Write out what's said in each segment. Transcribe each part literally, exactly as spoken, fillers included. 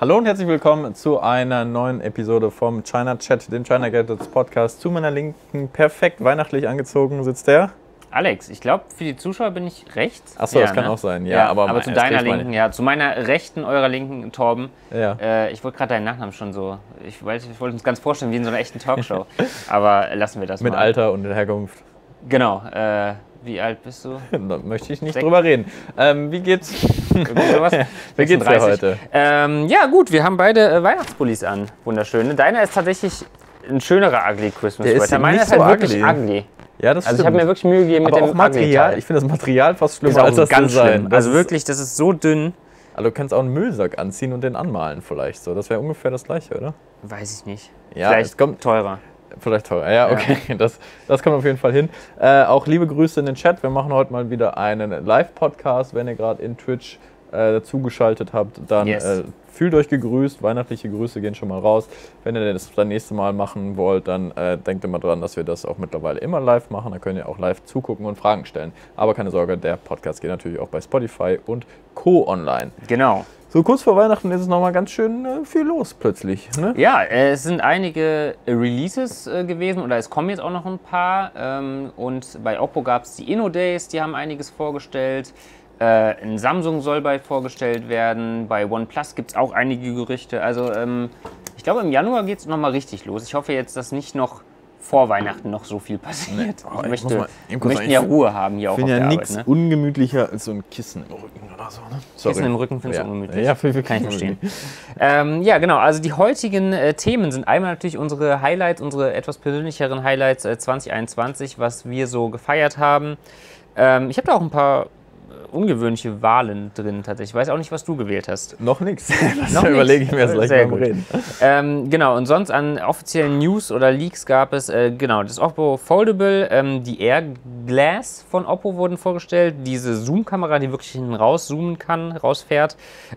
Hallo und herzlich willkommen zu einer neuen Episode vom China Chat, dem China Gadgets Podcast. Zu meiner Linken, perfekt weihnachtlich angezogen, sitzt der Alex. Ich glaube, für die Zuschauer bin ich rechts. Achso, ja, das kann ne? auch sein. Ja, ja aber, aber mein, zu deiner Linken, ja. Zu meiner Rechten, eurer Linken, Torben. Ja. Äh, ich wollte gerade deinen Nachnamen schon so. Ich, weiß, ich wollte uns ganz vorstellen, wie in so einer echten Talkshow. Aber lassen wir das Mit mal. Mit Alter und Herkunft. Genau. Äh, wie alt bist du? Da möchte ich nicht Sech- drüber reden. Ähm, wie geht's? Sowas? Wie geht's dir heute? Ähm, ja, gut, wir haben beide äh, Weihnachtspullis an. Wunderschön. Deiner ist tatsächlich ein schönerer Ugly Christmas Der ist Sweater. Meiner nicht ist halt so wirklich ugly. ugly. Ja, das Also stimmt. ich habe mir wirklich Mühe gegeben mit aber dem auch Material. Ugly-Teil. Ich finde das Material fast schlimmer Ist auch als das ganz Design. schlimm. Das Also ist- wirklich, das ist so dünn. Also du kannst auch einen Müllsack anziehen und den anmalen vielleicht so. Das wäre ungefähr das Gleiche, oder? Weiß ich nicht. Ja, Vielleicht es kommt teurer. Vielleicht teurer. Ja, okay, ja. Das, das kommt auf jeden Fall hin. Äh, auch liebe Grüße in den Chat. Wir machen heute mal wieder einen Live-Podcast. Wenn ihr gerade in Twitch äh, dazugeschaltet habt, dann Yes. äh, fühlt euch gegrüßt. Weihnachtliche Grüße gehen schon mal raus. Wenn ihr das das nächste Mal machen wollt, dann äh, denkt immer dran, dass wir das auch mittlerweile immer live machen. Da könnt ihr auch live zugucken und Fragen stellen. Aber keine Sorge, der Podcast geht natürlich auch bei Spotify und Co. online. Genau. So kurz vor Weihnachten ist es nochmal ganz schön äh, viel los plötzlich. Ne? Ja, äh, es sind einige äh, Releases äh, gewesen oder es kommen jetzt auch noch ein paar. Ähm, und bei Oppo gab es die Inno Days, die haben einiges vorgestellt. Äh, ein Samsung soll bald vorgestellt werden. Bei OnePlus gibt es auch einige Gerüchte. Also ähm, ich glaube, im Januar geht es nochmal richtig los. Ich hoffe jetzt, dass nicht noch vor Weihnachten noch so viel passiert. Nee. Oh, ich ich möchte, muss mal eben wir kurz möchten sagen, ja ich Ruhe haben hier Ich auch auf finde der ja Arbeit. nichts Ne? ungemütlicher als so ein Kissen im Rücken oder so. Ne? Sorry. Kissen im Rücken findest ja. du ungemütlich. Ja, für, für Kann ich verstehen. ähm, ja, genau. Also die heutigen äh, Themen sind einmal natürlich unsere Highlights, unsere etwas persönlicheren Highlights äh, zwanzig einundzwanzig, was wir so gefeiert haben. Ähm, ich habe da auch ein paar äh, ungewöhnliche Wahlen drin tatsächlich. Ich weiß auch nicht, was du gewählt hast. Noch nichts. Das Noch überlege ich nichts. mir jetzt gleich Sehr beim gut. Reden. Ähm, genau, und sonst an offiziellen News oder Leaks gab es, äh, genau, das Oppo Foldable, ähm, die Air Glass von Oppo wurden vorgestellt, diese Zoom-Kamera, die wirklich hinten raus zoomen kann, rausfährt.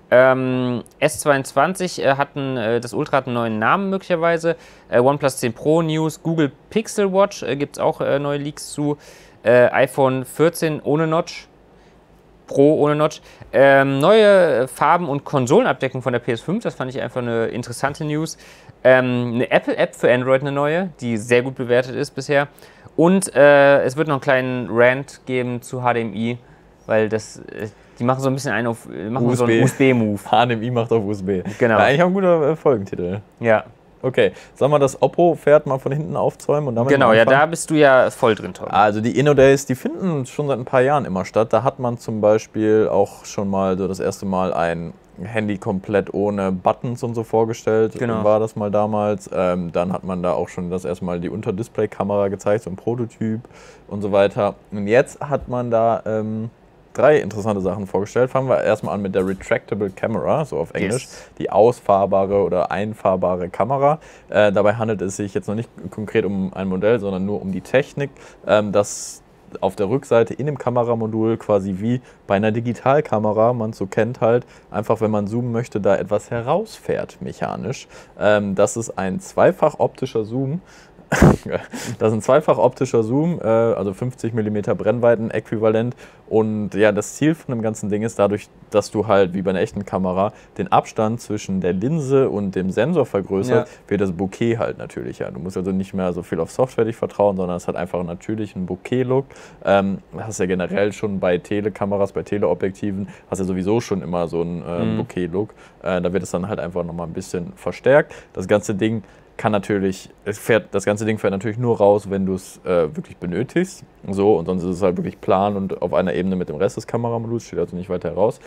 Ähm, S zweiundzwanzig äh, hatten, äh, das Ultra hat einen neuen Namen möglicherweise, äh, OnePlus zehn Pro News, Google Pixel Watch äh, gibt es auch äh, neue Leaks zu, äh, iPhone vierzehn ohne Notch. Pro ohne Notch. Ähm, neue Farben- und Konsolenabdeckung von der P S fünf, das fand ich einfach eine interessante News. Ähm, eine Apple-App für Android, eine neue, die sehr gut bewertet ist bisher. Und äh, es wird noch einen kleinen Rant geben zu H D M I, weil das, äh, die machen so ein bisschen einen auf, machen U S B. so einen U S B-Move. H D M I macht auf U S B. Genau. Ja, eigentlich auch ein guter äh, Folgentitel. Ja, Okay, sag mal, das Oppo-Pferd mal von hinten aufzäumen und damit genau, mal ja, anfangen? da bist du ja voll drin, Tom. Also die Inno Days, die finden schon seit ein paar Jahren immer statt. Da hat man zum Beispiel auch schon mal so das erste Mal ein Handy komplett ohne Buttons und so vorgestellt. Genau. War das mal damals. Ähm, dann hat man da auch schon das erste Mal die Unterdisplay-Kamera gezeigt, so ein Prototyp und so weiter. Und jetzt hat man da ähm, drei interessante Sachen vorgestellt. Fangen wir erstmal an mit der Retractable Camera, so auf Englisch. Yes. Die ausfahrbare oder einfahrbare Kamera. Äh, dabei handelt es sich jetzt noch nicht konkret um ein Modell, sondern nur um die Technik, ähm, dass auf der Rückseite in dem Kameramodul quasi wie bei einer Digitalkamera, man es so kennt halt, einfach wenn man zoomen möchte, da etwas herausfährt mechanisch. Ähm, das ist ein zweifach optischer Zoom. Das ist ein zweifach optischer Zoom, äh, also fünfzig Millimeter Brennweiten-Äquivalent. Und ja, das Ziel von dem ganzen Ding ist dadurch, dass du halt wie bei einer echten Kamera den Abstand zwischen der Linse und dem Sensor vergrößert, Ja. wird das Bokeh halt natürlicher. Du musst also nicht mehr so viel auf Software dich vertrauen, sondern es hat einfach einen natürlichen Bokeh-Look. Ähm, das hast ja generell schon bei Telekameras, bei Teleobjektiven, hast ja sowieso schon immer so einen äh, Mhm. Bokeh-Look. Äh, da wird es dann halt einfach nochmal ein bisschen verstärkt. Das ganze Ding kann natürlich, es fährt, das ganze Ding fährt natürlich nur raus, wenn du es äh, wirklich benötigst. So, und sonst ist es halt wirklich plan und auf einer Ebene mit dem Rest des Kameramoduls, steht also nicht weiter heraus.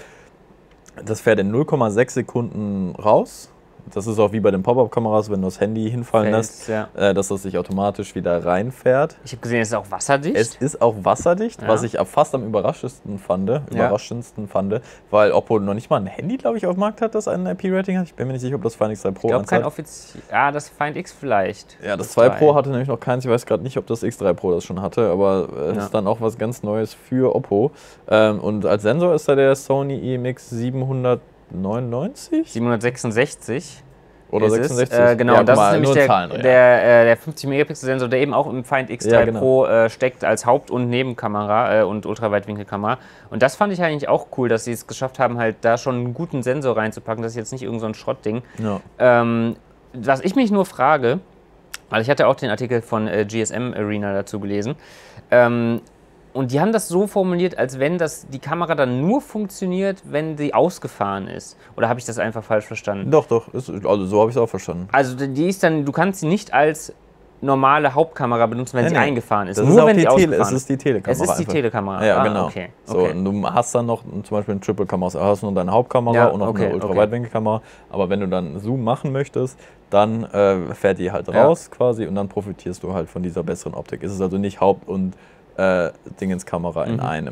Das fährt in null Komma sechs Sekunden raus. Das ist auch wie bei den Pop-Up-Kameras, wenn du das Handy hinfallen lässt, Fällt, äh, dass das sich automatisch wieder reinfährt. Ich habe gesehen, es ist auch wasserdicht. Es ist auch wasserdicht, Ja. was ich fast am überraschendsten fand, überraschendsten fand, weil Oppo noch nicht mal ein Handy, glaube ich, auf dem Markt hat, das ein I P-Rating hat. Ich bin mir nicht sicher, ob das Find X drei Pro ich glaube, kein hat. offiziell. Ah, das Find X vielleicht. Ja, das zwei Pro hatte nämlich noch keins. Ich weiß gerade nicht, ob das X drei Pro das schon hatte, aber es Ja. ist dann auch was ganz Neues für Oppo. Ähm, und als Sensor ist da der Sony I M X siebenhundertneunundneunzig. siebenhundertsechsundsechzig. Oder ist sechsundsechzig? Es, äh, genau, ja, das mal, ist nämlich nur der, Zahlen, ja. der, äh, der fünfzig Megapixel Sensor, der eben auch im Find X drei Ja, genau. Pro äh, steckt als Haupt- und Nebenkamera äh, und Ultraweitwinkelkamera. Und das fand ich eigentlich auch cool, dass sie es geschafft haben, halt da schon einen guten Sensor reinzupacken. Das ist jetzt nicht irgend so ein Schrottding. Ja. Ähm, was ich mich nur frage, weil ich hatte auch den Artikel von äh, G S M Arena dazu gelesen, ähm, und die haben das so formuliert, als wenn das, die Kamera dann nur funktioniert, wenn sie ausgefahren ist. Oder habe ich das einfach falsch verstanden? Doch, doch, ist, also so habe ich es auch verstanden. Also die ist dann, du kannst sie nicht als normale Hauptkamera benutzen, wenn Nee, sie nee. eingefahren ist. Das nur ist auch wenn die sie Tele, ausgefahren es ist die Telekamera. Es ist die einfach. Telekamera. Ja, ah, genau. Okay. So, okay. und du hast dann noch zum Beispiel eine Triple-Kamera, du hast nur deine Hauptkamera Ja, und noch okay, eine okay. Ultraweitwinkelkamera. Aber wenn du dann Zoom machen möchtest, dann äh, fährt die halt Ja. raus quasi und dann profitierst du halt von dieser besseren Optik. Es ist also nicht Haupt- und äh, Dingenskamera in Mhm. einem.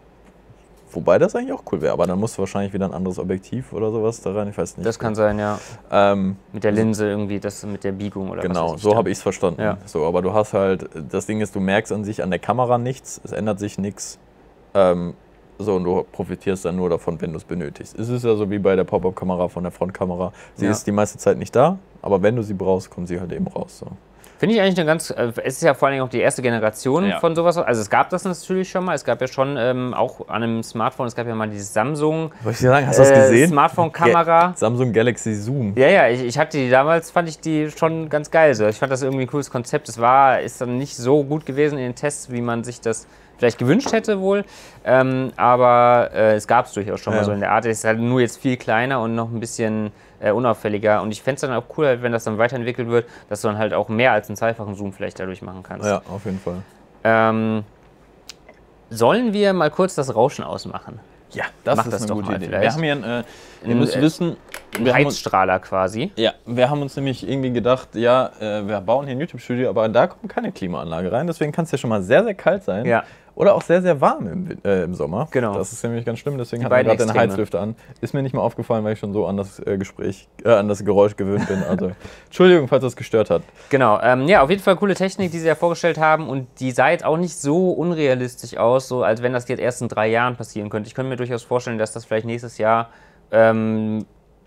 Wobei das eigentlich auch cool wäre, aber dann musst du wahrscheinlich wieder ein anderes Objektiv oder sowas da rein, ich weiß nicht. Das kann sein, ja. Ähm, Mit der Linse irgendwie, das mit der Biegung oder Genau, was weiß so dann. habe ich es verstanden. Ja. So, aber du hast halt, das Ding ist, du merkst an sich an der Kamera nichts, es ändert sich nichts. Ähm, so, und du profitierst dann nur davon, wenn du es benötigst. Es ist ja so wie bei der Pop-Up-Kamera von der Frontkamera. Sie Ja. ist die meiste Zeit nicht da, aber wenn du sie brauchst, kommt sie halt eben raus. So. Finde ich eigentlich eine ganz, äh, es ist ja vor allen Dingen auch die erste Generation Ja. von sowas. Also es gab das natürlich schon mal, es gab ja schon ähm, auch an einem Smartphone, es gab ja mal dieses Samsung Soll ich dir sagen, hast du das äh, gesehen? Smartphone-Kamera. Ga- Samsung Galaxy Zoom. Ja, ja, ich, ich hatte die damals, fand ich die schon ganz geil. So. Ich fand das irgendwie ein cooles Konzept. Es war, ist dann nicht so gut gewesen in den Tests, wie man sich das vielleicht gewünscht hätte wohl. Ähm, aber äh, es gab es durchaus schon Ja. mal so in der Art. Es ist halt nur jetzt viel kleiner und noch ein bisschen äh, unauffälliger. Und ich fände es dann auch cool, halt, wenn das dann weiterentwickelt wird, dass du dann halt auch mehr als einen zweifachen Zoom vielleicht dadurch machen kannst. Ja, auf jeden Fall. Ähm, sollen wir mal kurz das Rauschen ausmachen? Ja, das Mach ist das eine doch gute mal Idee. vielleicht. Wir haben hier, ein, äh, ihr Ein, müsst äh, wissen, Ein wir haben uns, Heizstrahler quasi. ja, wir haben uns nämlich irgendwie gedacht, ja, äh, wir bauen hier ein YouTube-Studio, aber da kommt keine Klimaanlage rein, deswegen kann es ja schon mal sehr, sehr kalt sein. Ja. Oder auch sehr, sehr warm im, Win- äh, im Sommer. Genau. Das ist nämlich ganz schlimm, deswegen Die hat man beiden gerade den Extreme. Heizlüfter an. Ist mir nicht mal aufgefallen, weil ich schon so an das äh, Gespräch, äh, an das Geräusch gewöhnt bin. Also, Entschuldigung, falls das gestört hat. Genau, ähm, ja, auf jeden Fall coole Technik, die sie ja vorgestellt haben und die sah jetzt auch nicht so unrealistisch aus, so als wenn das jetzt erst in drei Jahren passieren könnte. Ich könnte mir durchaus vorstellen, dass das vielleicht nächstes Jahr ähm,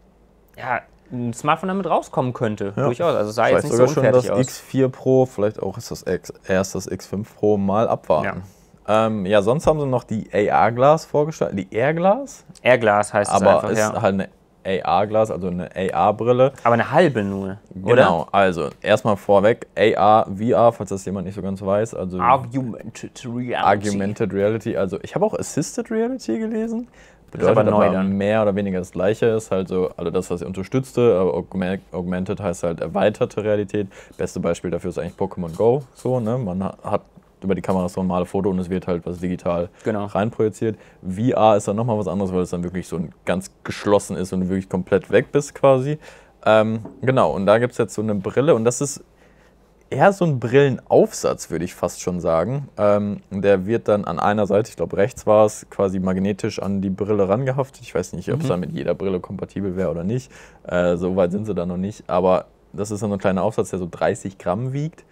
ja, ein Smartphone damit rauskommen könnte. Ja. Durchaus, also es sah Vielleicht jetzt nicht so sogar schon unfertig das aus. X vier Pro, vielleicht auch ist das X, erst das X fünf Pro, mal abwarten. Ja. Ähm, ja, sonst haben sie noch die A R-Glas vorgestellt. Die Airglas? Airglas heißt es Aber einfach, ist ja. halt eine A R-Glas, also eine A R-Brille. Aber eine halbe nur, oder? Genau, also erstmal vorweg, A R, V R, falls das jemand nicht so ganz weiß. Also Augmented Reality. Augmented Reality, also ich habe auch Assisted Reality gelesen. Bedeutet aber neu aber dann. mehr oder weniger das Gleiche ist, halt so, also das, was sie unterstützte, aber Augme- Augmented heißt halt erweiterte Realität. Beste Beispiel dafür ist eigentlich Pokémon Go, so, ne, man ha- hat über die Kamera so ein normale Foto und es wird halt was digital Genau. reinprojiziert. V R ist dann nochmal was anderes, weil es dann wirklich so ein ganz geschlossen ist und du wirklich komplett weg bist quasi. Ähm, genau, und da gibt es jetzt so eine Brille und das ist eher so ein Brillenaufsatz, würde ich fast schon sagen. Ähm, der wird dann an einer Seite, ich glaube rechts war es, quasi magnetisch an die Brille rangehaftet. Ich weiß nicht, ob es Mhm. dann mit jeder Brille kompatibel wäre oder nicht. Äh, so weit sind sie da noch nicht. Aber das ist dann so ein kleiner Aufsatz, der so dreißig Gramm wiegt.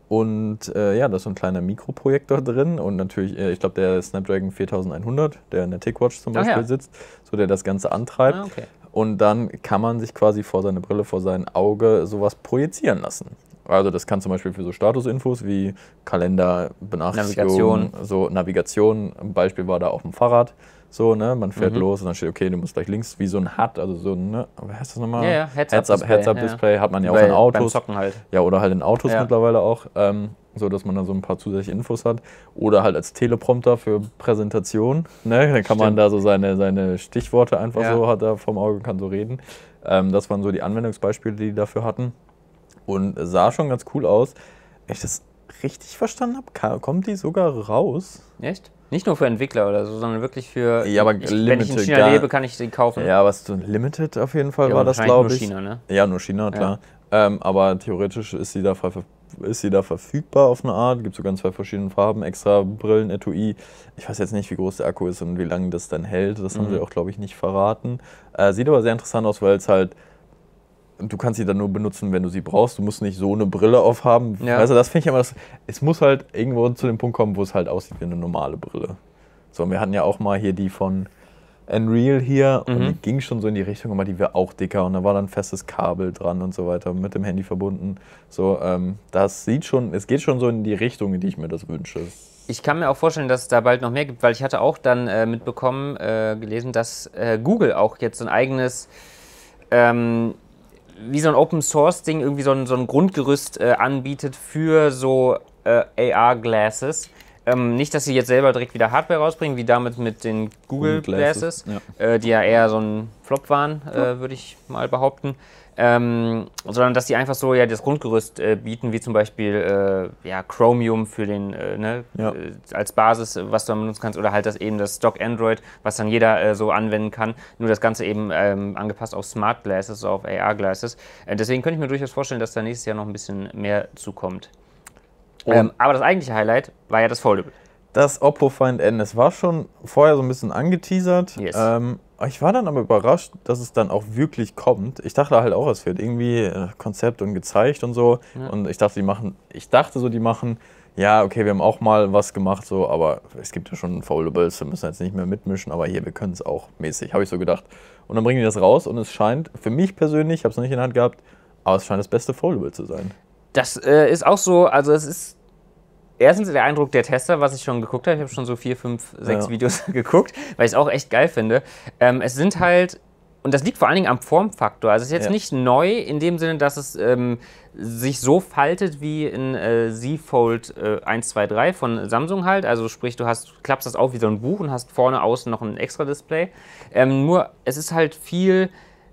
Und äh, ja, da ist so ein kleiner Mikroprojektor drin und natürlich, äh, ich glaube, der Snapdragon viertausendeinhundert, der in der TicWatch zum Ach Beispiel ja. sitzt, so der das Ganze antreibt. Ah, okay. Und dann kann man sich quasi vor seine Brille, vor sein Auge sowas projizieren lassen. Also das kann zum Beispiel für so Statusinfos wie Kalender, Benachrichtigungen, Navigation. so Navigation. Ein Beispiel war da auf dem Fahrrad. So, ne, man fährt Mhm. los und dann steht, okay, du musst gleich links, wie so ein H U D, also so ein, ne, wie heißt das nochmal? Ja, ja, Heads-Up-Display, Heads-Up-Display ja. hat man ja auch Bei- in Beim Autos. Zocken halt. Ja, oder halt in Autos Ja. mittlerweile auch, ähm, so dass man dann so ein paar zusätzliche Infos hat. Oder halt als Teleprompter für Präsentation. Ne? Dann kann man Stimmt. da so seine, seine Stichworte einfach Ja. so, hat er vom Auge, kann so reden. Ähm, das waren so die Anwendungsbeispiele, die die dafür hatten. Und sah schon ganz cool aus. Wenn ich das richtig verstanden habe, kommt die sogar raus. Echt? Nicht nur für Entwickler oder so, sondern wirklich für. Ja, aber ich, wenn ich in limited, China gar- lebe, kann ich sie kaufen. Ja, was so Limited auf jeden Fall Ja, war das, wahrscheinlich glaube nur ich. China, ne? Ja, nur China, klar. Ähm, aber theoretisch ist sie, da ver ist sie da verfügbar auf eine Art. Gibt sogar in zwei verschiedenen Farben, extra Brillen, Etui. Ich weiß jetzt nicht, wie groß der Akku ist und wie lange das dann hält. Das haben Mhm. sie auch, glaube ich, nicht verraten. Äh, sieht aber sehr interessant aus, weil es halt, du kannst sie dann nur benutzen, wenn du sie brauchst. Du musst nicht so eine Brille aufhaben. Ja. Also das finde ich immer, das, es muss halt irgendwo zu dem Punkt kommen, wo es halt aussieht wie eine normale Brille. So, und wir hatten ja auch mal hier die von, Unreal hier Mhm. und die ging schon so in die Richtung, aber die wäre auch dicker und da war dann ein festes Kabel dran und so weiter, mit dem Handy verbunden. So, ähm, das sieht schon, es geht schon so in die Richtung, in die ich mir das wünsche. Ich kann mir auch vorstellen, dass es da bald noch mehr gibt, weil ich hatte auch dann äh, mitbekommen, äh, gelesen, dass äh, Google auch jetzt so ein eigenes, ähm, wie so ein Open-Source-Ding, irgendwie so ein, so ein Grundgerüst äh, anbietet für so äh, A R-Glasses. Ähm, nicht, dass sie jetzt selber direkt wieder Hardware rausbringen, wie damit mit den Google Google Glasses, Glasses, Äh, die ja eher so ein Flop waren, äh, würde ich mal behaupten. Ähm, sondern dass die einfach so ja das Grundgerüst äh, bieten, wie zum Beispiel äh, ja, Chromium für den, äh, ne, Ja. äh, als Basis, äh, was du dann benutzen kannst, oder halt das eben das Stock Android, was dann jeder äh, so anwenden kann. Nur das Ganze eben ähm, angepasst auf Smart Glasses, auf A R-Glasses. Äh, deswegen könnte ich mir durchaus vorstellen, dass da nächstes Jahr noch ein bisschen mehr zukommt. Ähm, aber das eigentliche Highlight war ja das Foldable. Das Oppo Find N, es war schon vorher so ein bisschen angeteasert. Yes. Ähm, ich war dann aber überrascht, dass es dann auch wirklich kommt. Ich dachte halt auch, es wird irgendwie äh, Konzept und gezeigt und so. Ja. Und ich dachte, die machen, ich dachte so, die machen, ja, okay, wir haben auch mal was gemacht, so, aber es gibt ja schon Foldables, wir müssen jetzt nicht mehr mitmischen, aber hier, wir können es auch mäßig, habe ich so gedacht. Und dann bringen die das raus und es scheint, für mich persönlich, ich habe es noch nicht in der Hand gehabt, aber es scheint das beste Foldable zu sein. Das äh, ist auch so, also es ist erstens der Eindruck der Tester, was ich schon geguckt habe. Ich habe schon so vier, fünf, sechs Ja. Videos geguckt, weil ich es auch echt geil finde. Ähm, es sind halt, und das liegt vor allen Dingen am Formfaktor. Also es ist jetzt Ja. nicht neu in dem Sinne, dass es ähm, sich so faltet wie in äh, Z Fold äh, eins, zwei, drei von Samsung halt. Also sprich, du hast, klappst das auf wie so ein Buch und hast vorne außen noch ein extra Display. Ähm, nur es ist halt viel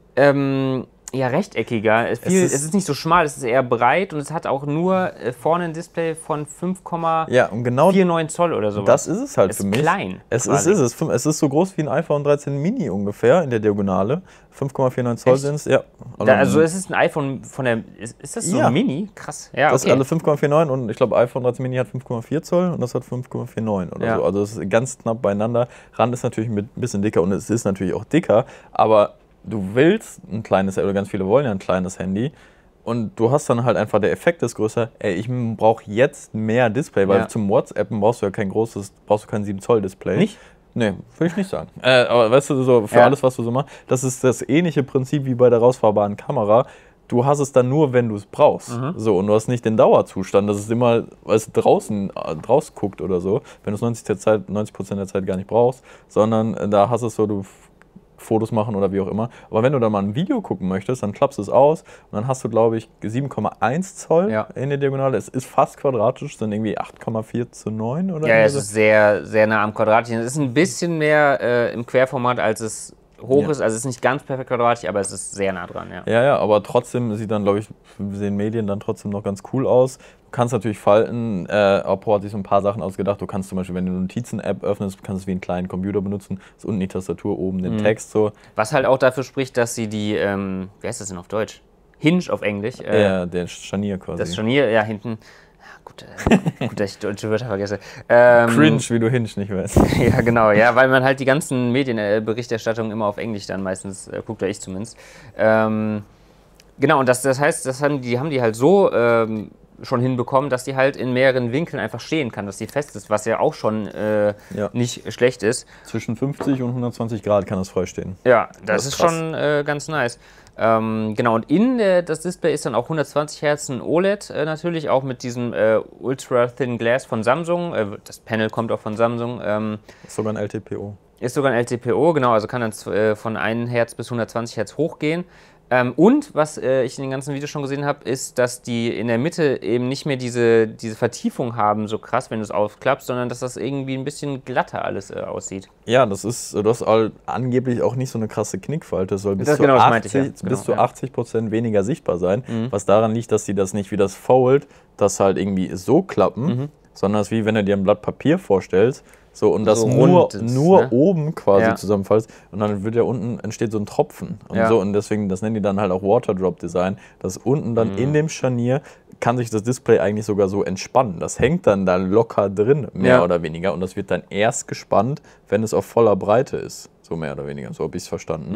ähm, ja, rechteckiger. Es, viel, Es es, ist- ist nicht so schmal, es ist eher breit und es hat auch nur äh, vorne ein Display von fünf Komma Ja, und genau neunundvierzig Zoll oder sowas. das ist es halt Es für ist mich. klein, Es ist, quasi. ist es. Es ist so groß wie ein iPhone dreizehn Mini ungefähr in der Diagonale. fünf Komma neunundvierzig Zoll Echt? sind es, ja. Da, also es ist ein iPhone von der, ist, ist das so Ja. mini? Krass. Ja, Das okay. ist alle fünf Komma neunundvierzig und ich glaube iPhone dreizehn Mini hat fünf Komma vier Zoll und das hat fünf Komma neunundvierzig oder Ja. so. Also es ist ganz knapp beieinander. Rand ist natürlich mit ein bisschen dicker und es ist natürlich auch dicker, aber du willst ein kleines, oder ganz viele wollen ja ein kleines Handy und du hast dann halt einfach, der Effekt ist größer, ey, ich brauche jetzt mehr Display, weil Ja. zum WhatsAppen brauchst du ja kein großes, brauchst du kein sieben Zoll Display. Nicht? Nee, würde ich nicht sagen. Äh, aber weißt du, so für Ja. alles, was du so machst, das ist das ähnliche Prinzip wie bei der rausfahrbaren Kamera. Du hast es dann nur, wenn du es brauchst. Mhm. So, und du hast nicht den Dauerzustand, dass es immer, weißt du, draußen äh, draus guckt oder so, wenn du es neunzig der Zeit, neunzig Prozent der Zeit gar nicht brauchst, sondern äh, da hast du es so, du f- Fotos machen oder wie auch immer. Aber wenn du dann mal ein Video gucken möchtest, dann klappst du es aus und dann hast du, glaube ich, sieben Komma eins Zoll Ja. in der Diagonale. Es ist fast quadratisch, sind irgendwie acht Komma vier zu neun oder Ja, irgendwie es so. ist sehr, sehr nah am Quadratchen. Es ist ein bisschen mehr äh, im Querformat, als es hoch Ja. ist. Also es ist nicht ganz perfekt quadratisch, aber es ist sehr nah dran, ja. Ja, ja, aber trotzdem sieht dann, glaube ich, sehen Medien dann trotzdem noch ganz cool aus. Du kannst natürlich falten. Äh, Oppo hat sich so ein paar Sachen ausgedacht. Du kannst zum Beispiel, wenn du eine Notizen-App öffnest, kannst du es wie einen kleinen Computer benutzen. Ist unten die Tastatur, oben den Mhm. Text so. Was halt auch dafür spricht, dass sie die, ähm, wie heißt das denn auf Deutsch? Hinge auf Englisch. Äh, Äh, der Scharnier quasi. Das Scharnier, ja, hinten. Ja, gut, äh, gut, dass ich deutsche Wörter vergesse. Ähm, Cringe, wie du Hinge nicht weißt. Ja, genau, ja, weil man halt die ganzen Medienberichterstattungen immer auf Englisch dann meistens äh, guckt, oder ich zumindest. Ähm, genau, und das, das heißt, das haben die haben die halt so ähm, schon hinbekommen, dass die halt in mehreren Winkeln einfach stehen kann, dass die fest ist, was ja auch schon äh, Ja. nicht schlecht ist. Zwischen fünfzig und hundertzwanzig Grad kann das freistehen. Ja, das, Das ist, ist krass. schon äh, ganz nice. Ähm, genau, und in der, das Display ist dann auch hundertzwanzig Hertz ein O L E D äh, natürlich, auch mit diesem äh, Ultra Thin Glass von Samsung. Äh, das Panel kommt auch von Samsung. Ähm, Ist sogar ein L T P O. Ist sogar ein L T P O, genau, also kann dann äh, von einem Hertz bis hundertzwanzig Hertz hochgehen. Ähm, und was äh, ich in den ganzen Videos schon gesehen habe, ist, dass die in der Mitte eben nicht mehr diese, diese Vertiefung haben, so krass, wenn du es aufklappst, sondern dass das irgendwie ein bisschen glatter alles äh, aussieht. Ja, das ist, du hast all, angeblich auch nicht so eine krasse Knickfalte. Es soll bis Das zu genau, das meinte ich, achtzig, ja. Genau, bis zu ja. achtzig Prozent weniger sichtbar sein. Mhm. Was daran liegt, dass sie das nicht wie das Fold, das halt irgendwie so klappen, Mhm. sondern es ist wie wenn du dir ein Blatt Papier vorstellst. So, und das So nur, rund ist, nur ne? oben quasi Ja. zusammenfalls und dann wird ja unten entsteht so ein Tropfen und Ja. so und deswegen, das nennen die dann halt auch Waterdrop Design, dass unten dann Mhm. in dem Scharnier kann sich das Display eigentlich sogar so entspannen. Das hängt dann da locker drin, mehr Ja. oder weniger und das wird dann erst gespannt, wenn es auf voller Breite ist, so mehr oder weniger, so habe ich es verstanden. Mhm.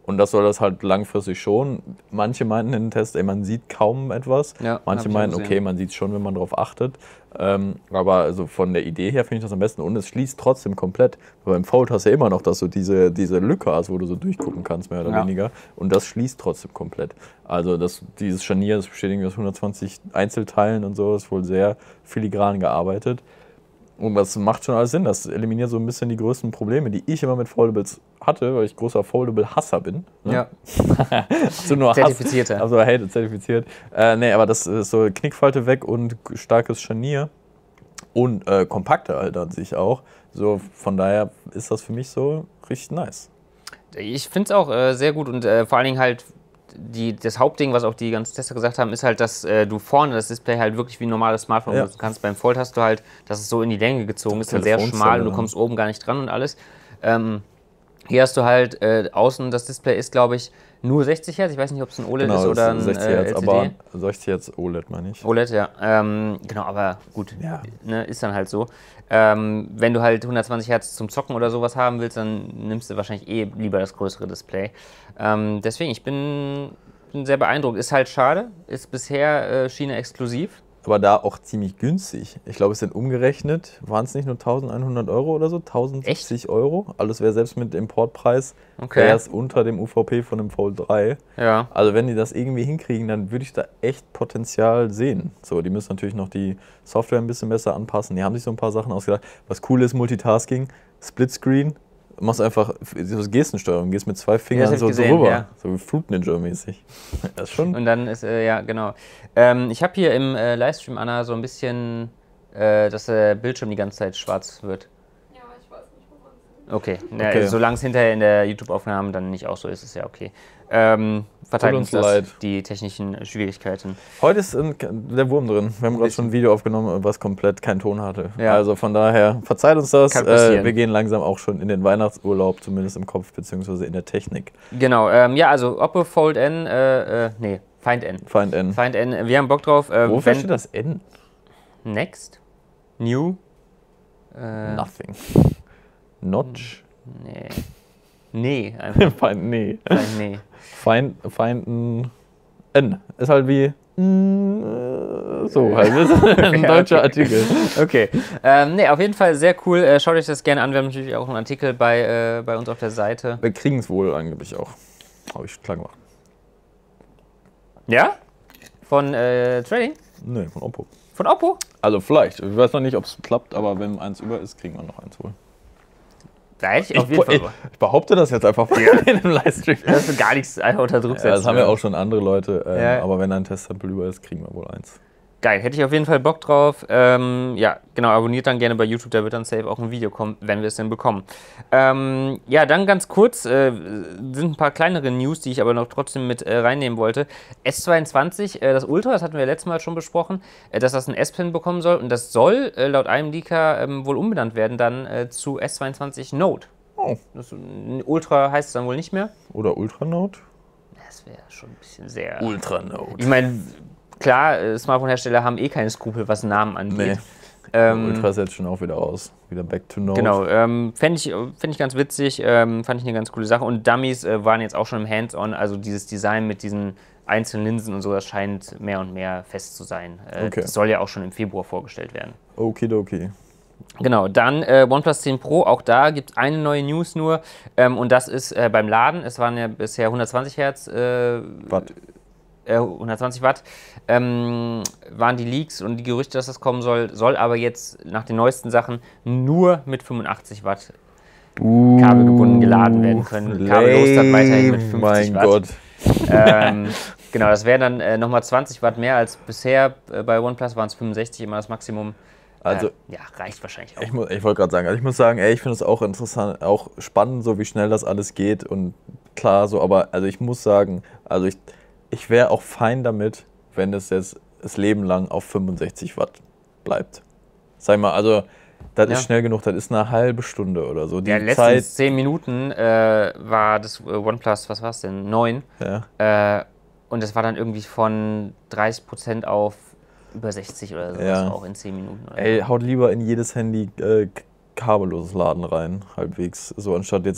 Und das soll das halt langfristig schon. Manche meinten in den Tests, ey, man sieht kaum etwas. Ja, Manche meinten, okay, man sieht es schon, wenn man darauf achtet. Ähm, aber also von der Idee her finde ich das am besten. Und es schließt trotzdem komplett. Weil beim Fold hast du ja immer noch, dass du diese, diese Lücke hast, wo du so durchgucken kannst, mehr oder Ja. weniger. Und das schließt trotzdem komplett. Also das, dieses Scharnier, das besteht irgendwie aus hundertzwanzig Einzelteilen und so, ist wohl sehr filigran gearbeitet. Und das macht schon alles Sinn. Das eliminiert so ein bisschen die größten Probleme, die ich immer mit Foldables hatte, weil ich großer Foldable-Hasser bin. Ne? Ja. Also nur Zertifizierter. Hass, also hey, zertifiziert. Äh, nee, aber das ist so Knickfalte weg und starkes Scharnier. Und äh, kompakter halt an sich auch. So, von daher ist das für mich so richtig nice. Ich finde es auch äh, sehr gut und äh, vor allen Dingen halt die, das Hauptding, was auch die ganzen Tester gesagt haben, ist halt, dass äh, du vorne das Display halt wirklich wie ein normales Smartphone Ja. benutzen kannst. Beim Fold hast du halt, dass es so in die Länge gezogen ist, dann sehr Telefonzelle, schmal und du ja. kommst oben gar nicht dran und alles. Ähm, hier hast du halt äh, außen, das Display ist, glaube ich, nur sechzig Hertz. Ich weiß nicht, ob es ein O L E D Genau, ist oder ein sechzig äh, Hertz, L C D. aber sechzig Hertz O L E D meine ich. O L E D, ja. Ähm, genau, aber gut, Ja. ne, ist dann halt so. Ähm, wenn du halt hundertzwanzig Hertz zum Zocken oder sowas haben willst, dann nimmst du wahrscheinlich eh lieber das größere Display. Ähm, deswegen, ich bin, bin sehr beeindruckt. Ist halt schade, ist bisher äh, China exklusiv. Aber da auch ziemlich günstig. Ich glaube, es sind umgerechnet, waren es nicht nur eintausendeinhundert Euro oder so? tausendsiebzig Euro. Alles wäre selbst mit Importpreis, Okay. wäre es unter dem U V P von dem Fold drei. Ja. Also wenn die das irgendwie hinkriegen, dann würde ich da echt Potenzial sehen. So, die müssen natürlich noch die Software ein bisschen besser anpassen. Die haben sich so ein paar Sachen ausgedacht. Was cool ist, Multitasking, Splitscreen. Du machst einfach so Gestensteuerung, gehst mit zwei Fingern hab ich so gesehen, drüber. ja. So wie Fruit Ninja mäßig. Das ist schon. Und dann ist, äh, ja, genau. Ähm, ich habe hier im äh, Livestream, Anna, so ein bisschen, äh, dass der Bildschirm die ganze Zeit schwarz wird. Ja, ich weiß nicht, woran es liegt. Okay, ja, Okay. solange es hinterher in der YouTube-Aufnahme dann nicht auch so ist, ist ja okay. Ähm, verzeiht Tut uns uns das, leid. die technischen Schwierigkeiten. Heute ist ein, der Wurm drin. Wir haben gerade schon ein Video aufgenommen, was komplett keinen Ton hatte. Ja. Also von daher, verzeiht uns das. Kann passieren. Äh, wir gehen langsam auch schon in den Weihnachtsurlaub, zumindest im Kopf, beziehungsweise in der Technik. Genau, ähm, ja, also Oppo Fold N, äh, äh, nee, Find N. Find N. Find N, wir haben Bock drauf. Äh, Wofür wenn- steht das N? Next? New? Äh, Nothing. Notch? nee. Nee, einfach Find, nee. nee. Find, find ein N. Ist halt wie. mm, äh, So, halt. Das ist ein deutscher Artikel. Okay. Ähm, nee, auf jeden Fall sehr cool. Äh, schaut euch das gerne an. Wir haben natürlich auch einen Artikel bei, äh, bei uns auf der Seite. Wir kriegen es wohl angeblich auch. Habe ich klar gemacht. Ja? Von äh, Trading? Nee, von Oppo. Von Oppo? Also vielleicht. Ich weiß noch nicht, ob es klappt, aber wenn eins über ist, kriegen wir noch eins wohl. Da hätte ich Ich, auf jeden Fall. ich, ich behaupte das jetzt einfach in dem Livestream. Das ist gar nichts einfach unter Druck Ja, setzen. das haben ja auch schon andere Leute, ähm, Ja. aber wenn ein Testsample über ist, kriegen wir wohl eins. Geil, hätte ich auf jeden Fall Bock drauf. Ähm, ja, genau, abonniert dann gerne bei YouTube, da wird dann safe auch ein Video kommen, wenn wir es denn bekommen. Ähm, ja, dann ganz kurz, äh, sind ein paar kleinere News, die ich aber noch trotzdem mit äh, reinnehmen wollte. S zweiundzwanzig, äh, das Ultra, das hatten wir letztes Mal schon besprochen, äh, dass das ein S-Pen bekommen soll und das soll äh, laut einem Leaker ähm, wohl umbenannt werden dann äh, zu S zweiundzwanzig Note. Oh. Das, Ultra heißt es dann wohl nicht mehr. Oder Ultranote? Das wäre schon ein bisschen sehr... Ultranote. Ich meine, klar, äh, Smartphone-Hersteller haben eh keine Skrupel, was Namen angeht. Nee. Ähm, Ultra ist jetzt schon auch wieder raus. Wieder back to Note. Genau, ähm, fände ich, fänd ich ganz witzig, ähm, fand ich eine ganz coole Sache. Und Dummies äh, waren jetzt auch schon im Hands-on, also dieses Design mit diesen einzelnen Linsen und so, das scheint mehr und mehr fest zu sein. Äh, Okay. Das soll ja auch schon im Februar vorgestellt werden. Okidoki. Genau, dann äh, OnePlus zehn Pro, auch da gibt es eine neue News nur ähm, und das ist äh, beim Laden, es waren ja bisher hundertzwanzig Hertz, äh, Watt. äh, hundertzwanzig Watt, ähm, waren die Leaks und die Gerüchte, dass das kommen soll, soll aber jetzt nach den neuesten Sachen nur mit fünfundachtzig Watt kabelgebunden geladen werden können. Kabellos dann weiterhin mit fünfzig mein Watt. Gott. Ähm, genau, das wären dann äh, nochmal zwanzig Watt mehr als bisher. Äh, bei OnePlus waren es fünfundsechzig, immer das Maximum. Also, äh, ja, reicht wahrscheinlich auch. Ich, mu- ich wollte gerade sagen, also ich muss sagen, ey, ich finde es auch interessant, auch spannend, so wie schnell das alles geht und klar so, aber also ich muss sagen, also ich, ich wäre auch fein damit, wenn es jetzt das Leben lang auf fünfundsechzig Watt bleibt. Sag mal, also das Ja. ist schnell genug, das ist eine halbe Stunde oder so. Die Ja, letztens Zeit, zehn Minuten äh, war das äh, OnePlus, was war es denn, neun. ja. Äh, und das war dann irgendwie von dreißig Prozent auf über sechzig oder so, Ja. auch in zehn Minuten. Oder Ey, so. haut lieber in jedes Handy äh, k- kabelloses Laden rein, halbwegs. So anstatt jetzt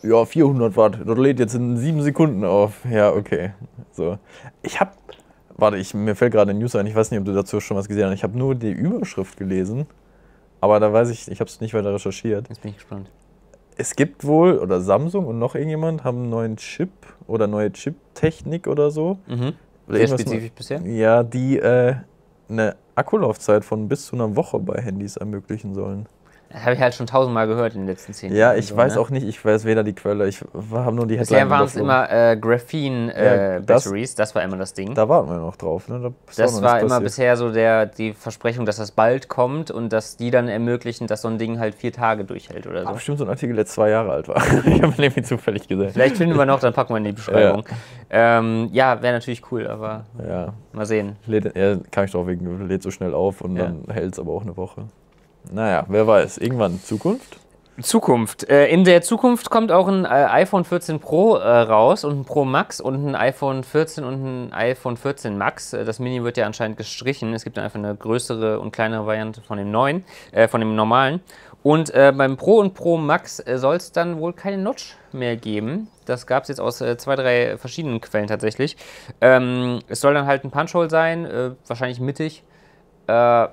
ja, vierhundert Watt, das lädt jetzt in sieben Sekunden auf. Ja, okay. So. Ich habe, warte, ich, mir fällt gerade eine News ein, ich weiß nicht, ob du dazu schon was gesehen hast. Ich habe nur die Überschrift gelesen, aber da weiß ich, ich habe es nicht weiter recherchiert. Jetzt bin ich gespannt. Es gibt wohl, oder Samsung und noch irgendjemand haben einen neuen Chip oder neue Chip-Technik oder so. Mhm. Oder Sehr irgendwas spezifisch mal- bisher. Ja, die äh, eine Akkulaufzeit von bis zu einer Woche bei Handys ermöglichen sollen. Das habe ich halt schon tausendmal gehört in den letzten zehn Ja, Jahren. ich so, weiß ne? auch nicht, ich weiß weder die Quelle, ich habe nur die Bisher Headline waren es überflogen. immer äh, Graphene-Batteries, Ja, das- das war immer das Ding. Da warten wir noch drauf, ne? Da ist auch Das noch war nichts immer passiert. bisher so der, die Versprechung, dass das bald kommt und dass die dann ermöglichen, dass so ein Ding halt vier Tage durchhält oder Ah, so. bestimmt so ein Artikel, der zwei Jahre alt war. Ich habe ihn irgendwie zufällig gesehen. Vielleicht finden wir noch, dann packen wir in die Beschreibung. Ja, ähm, ja wäre natürlich cool, aber Ja, mal sehen. lädt, ja kann ich drauf wegen, lädt so schnell auf und Ja. dann hält es aber auch eine Woche. Naja, wer weiß, irgendwann Zukunft? Zukunft. Äh, in der Zukunft kommt auch ein äh, iPhone vierzehn Pro äh, raus und ein Pro Max und ein iPhone vierzehn und ein iPhone vierzehn Max. Äh, das Mini wird ja anscheinend gestrichen. Es gibt dann einfach eine größere und kleinere Variante von dem neuen, äh, von dem normalen. Und äh, beim Pro und Pro Max äh, soll es dann wohl keine Notch mehr geben. Das gab es jetzt aus äh, zwei, drei verschiedenen Quellen tatsächlich. Ähm, es soll dann halt ein Punch-Hole sein, äh, wahrscheinlich mittig. Äh,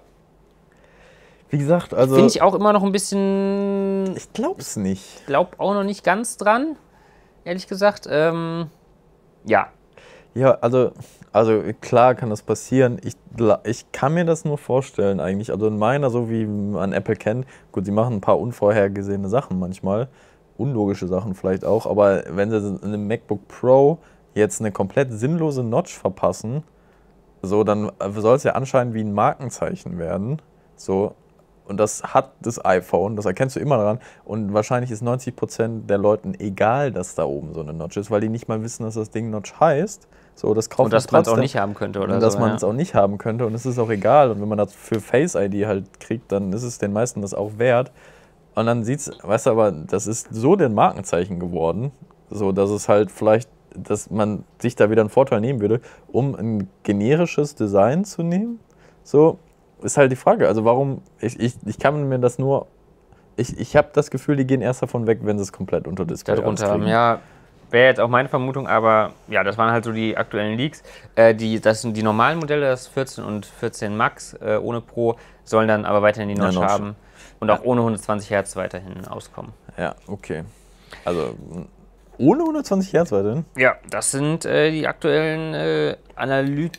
Wie gesagt, also Finde ich auch immer noch ein bisschen... ich glaub's nicht. glaube auch noch nicht ganz dran, ehrlich gesagt. Ähm, ja, Ja, also, also klar kann das passieren. Ich, gla- ich kann mir das nur vorstellen eigentlich. Also in meiner, so wie man Apple kennt, gut, sie machen ein paar unvorhergesehene Sachen manchmal, unlogische Sachen vielleicht auch, aber wenn sie in einem MacBook Pro jetzt eine komplett sinnlose Notch verpassen, so, dann soll es ja anscheinend wie ein Markenzeichen werden. So, und das hat das iPhone, das erkennst du immer daran. Und wahrscheinlich ist neunzig Prozent der Leuten egal, dass da oben so eine Notch ist, weil die nicht mal wissen, dass das Ding Notch heißt. So, das kaufen und dass sie man es auch trotzdem. nicht haben könnte oder Und so. dass man ja. es auch nicht haben könnte und es ist auch egal. Und wenn man das für Face I D halt kriegt, dann ist es den meisten das auch wert. Und dann sieht's, weißt du, aber das ist so den Markenzeichen geworden, so dass es halt vielleicht, dass man sich da wieder einen Vorteil nehmen würde, um ein generisches Design zu nehmen. So ist halt die Frage. Also warum, ich, ich, ich kann mir das nur, ich, ich habe das Gefühl, die gehen erst davon weg, wenn sie es komplett unter Display Darunter alles haben. kriegen. Ja, wäre jetzt auch meine Vermutung, aber ja, das waren halt so die aktuellen Leaks. Äh, die, das sind die normalen Modelle, das vierzehn und vierzehn Max äh, ohne Pro, sollen dann aber weiterhin die Ja, Notch Notch. haben und auch ohne hundertzwanzig Hertz weiterhin auskommen. Ja, okay. Also ohne hundertzwanzig Hertz weiterhin? Ja, das sind äh, die aktuellen äh, Analy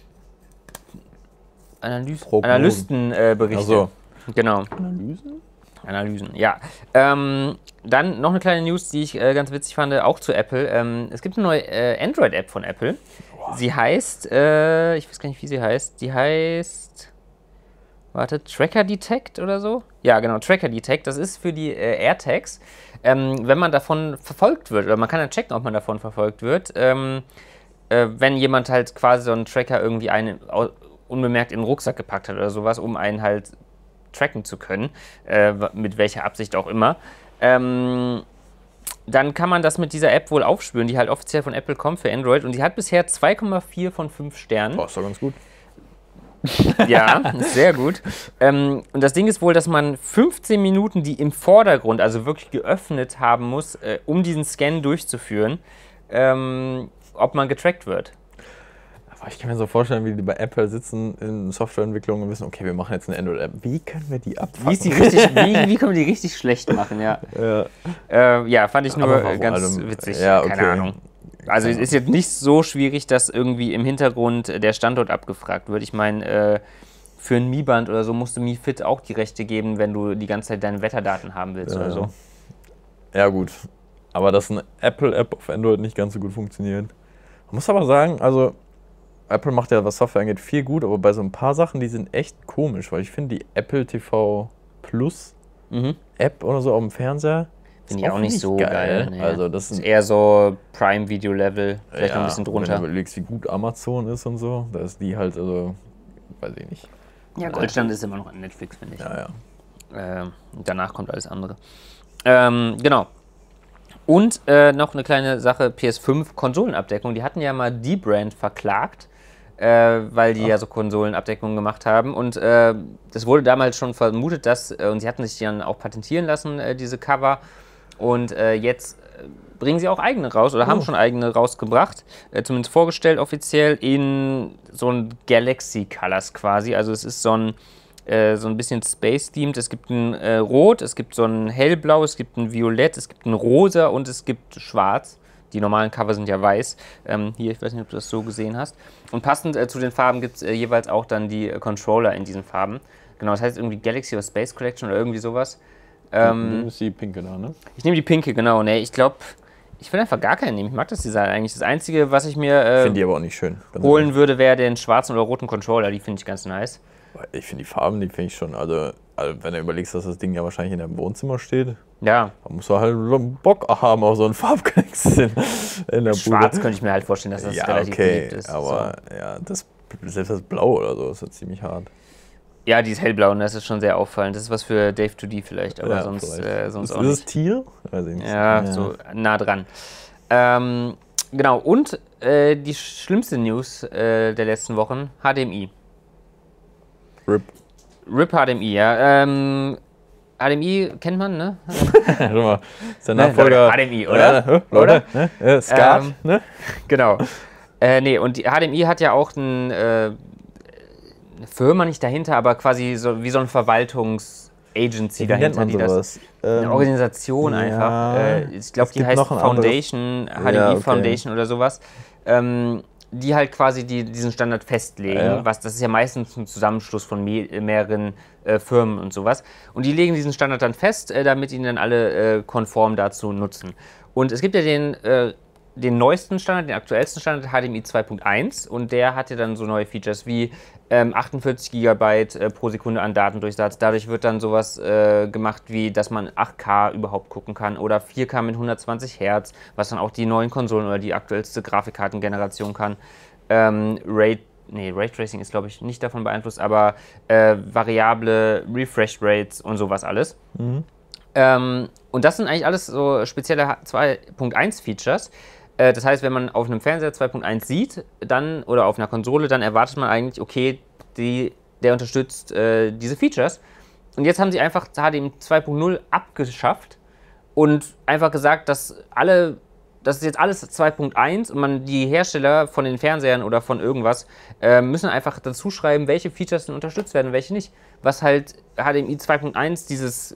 Analys Prognosen. Analystenberichte. Ach so. Genau. Analysen? Analysen, ja. Ähm, dann noch eine kleine News, die ich äh, ganz witzig fand, auch zu Apple. Ähm, es gibt eine neue äh, Android-App von Apple. Sie heißt, äh, ich weiß gar nicht, wie sie heißt. Die heißt, warte, Tracker Detect oder so? Ja, genau, Tracker Detect. Das ist für die äh, AirTags. Ähm, wenn man davon verfolgt wird, oder man kann dann checken, ob man davon verfolgt wird, ähm, äh, wenn jemand halt quasi so einen Tracker irgendwie einen, au- unbemerkt in den Rucksack gepackt hat oder sowas, um einen halt tracken zu können, äh, mit welcher Absicht auch immer, ähm, dann kann man das mit dieser App wohl aufspüren, die halt offiziell von Apple kommt für Android und die hat bisher zwei Komma vier von fünf Sternen. Boah, ist doch ganz gut. Ja, ist sehr gut. Ähm, und das Ding ist wohl, dass man fünfzehn Minuten, die im Vordergrund, also wirklich geöffnet haben muss, äh, um diesen Scan durchzuführen, ähm, ob man getrackt wird. Aber ich kann mir so vorstellen, wie die bei Apple sitzen in Softwareentwicklung und wissen, okay, wir machen jetzt eine Android-App. Wie können wir die abfangen? Wie, ist die richtig, wie, wie können wir die richtig schlecht machen, ja. Ja. Äh, ja, fand ich nur Aber warum? äh, ganz Also, witzig. ja, Keine okay. Ahnung. Also es ist jetzt nicht so schwierig, dass irgendwie im Hintergrund äh, der Standort abgefragt wird. Ich meine, äh, für ein Mi-Band oder so musst du Mi Fit auch die Rechte geben, wenn du die ganze Zeit deine Wetterdaten haben willst Ja. oder so. Ja, gut. Aber dass eine Apple-App auf Android nicht ganz so gut funktioniert. Man muss aber sagen, also Apple macht ja, was Software angeht, viel gut, aber bei so ein paar Sachen, die sind echt komisch, weil ich finde, die Apple T V Plus Mhm. App oder so auf dem Fernseher Finde ich auch nicht so geil. nee. Also das ist sind eher so Prime-Video-Level, vielleicht noch ein bisschen Wenn du drunter. überlegst, wie gut Amazon ist und so, da ist die halt, also, weiß ich nicht. Ja, Goldstand ist immer noch an Netflix, finde ich. Ja, ja. Ähm, danach kommt alles andere. Ähm, genau. Und äh, noch eine kleine Sache, P S fünf Konsolenabdeckung. Die hatten ja mal die Brand verklagt, äh, weil die Ach. ja so Konsolenabdeckungen gemacht haben. Und äh, das wurde damals schon vermutet, dass, äh, und sie hatten sich dann auch patentieren lassen, äh, diese Cover. Und äh, jetzt bringen sie auch eigene raus oder Oh. haben schon eigene rausgebracht. Äh, zumindest vorgestellt offiziell in so ein Galaxy Colors quasi. Also es ist so ein, äh, so ein bisschen Space-themed. Es gibt ein äh, Rot, es gibt so ein Hellblau, es gibt ein Violett, es gibt ein Rosa und es gibt Schwarz. Die normalen Cover sind ja weiß. Ähm, hier, ich weiß nicht, ob du das so gesehen hast. Und passend äh, zu den Farben gibt es äh, jeweils auch dann die äh, Controller in diesen Farben. Genau, das heißt irgendwie Galaxy oder Space Collection oder irgendwie sowas. Ähm, Du ist die pinke da, ne? ich nehme die pinke, genau. Nee, ich glaube, ich will einfach gar keinen nehmen. Ich mag das Design eigentlich. Das Einzige, was ich mir äh, Finde die aber auch nicht schön. ganz holen ehrlich. würde, wäre den schwarzen oder roten Controller. Die finde ich ganz nice. Ich finde die Farben, die finde ich schon, also, also wenn du überlegst, dass das Ding ja wahrscheinlich in deinem Wohnzimmer steht, Ja, da musst du halt Bock haben auf so einen Farbklecks in, in der schwarz Bude. könnte ich mir halt vorstellen, dass das Ja, relativ okay, beliebt ist. aber ja, das, selbst das Blau oder so ist ja ziemlich hart. So. Ja, die ist hellblau und das ist schon sehr auffallend. Das ist was für Dave two D vielleicht, aber Ja, sonst, vielleicht. äh, sonst ist, auch ist es nicht. Tier? Weiß ich nicht. Ja, so nah dran. Ähm, genau, und äh, die schlimmste News äh, der letzten Wochen, H D M I. R I P. R I P H D M I, ja. Ähm, H D M I kennt man, ne? Schau mal, ist der Ne, Nachfolger. H D M I, oder? Ja, hä, Leute, ne? Ja, Skat, Ähm, ne? Genau. Äh, nee, und die H D M I hat ja auch ein, äh, eine Firma nicht dahinter, aber quasi so wie so eine Verwaltungs-Agency dahinter, die das. Eine Ähm, Organisation ja, einfach. Äh, ich glaube, es die gibt heißt noch ein Foundation, H D M I Ja, okay. Foundation oder sowas. Ähm, die halt quasi die, diesen Standard festlegen. Ja. Was, das ist ja meistens ein Zusammenschluss von me mehreren äh, Firmen und sowas. Und die legen diesen Standard dann fest, äh, damit ihn dann alle äh, konform dazu nutzen. Und es gibt ja den, äh, den neuesten Standard, den aktuellsten Standard, H D M I zwei Punkt eins. Und der hat ja dann so neue Features wie ähm, achtundvierzig Gigabyte äh, pro Sekunde an Datendurchsatz. Dadurch wird dann sowas äh, gemacht, wie dass man acht K überhaupt gucken kann oder vier K mit hundertzwanzig Hertz, was dann auch die neuen Konsolen oder die aktuellste Grafikkartengeneration kann. Ähm, Ray, nee, Raytracing ist, glaube ich, nicht davon beeinflusst, aber äh, variable Refresh Rates und sowas alles. Mhm. Ähm, und das sind eigentlich alles so spezielle zwei Punkt eins Features. Äh, das heißt, wenn man auf einem Fernseher zwei Punkt eins sieht, dann oder auf einer Konsole, dann erwartet man eigentlich, okay, die, der unterstützt äh, diese Features. Und jetzt haben sie einfach H D M I zwei Punkt null abgeschafft und einfach gesagt, dass alle, das ist jetzt alles zwei Punkt eins und man die Hersteller von den Fernsehern oder von irgendwas äh, müssen einfach dazu schreiben, welche Features denn unterstützt werden und welche nicht. Was halt H D M I zwei Punkt eins dieses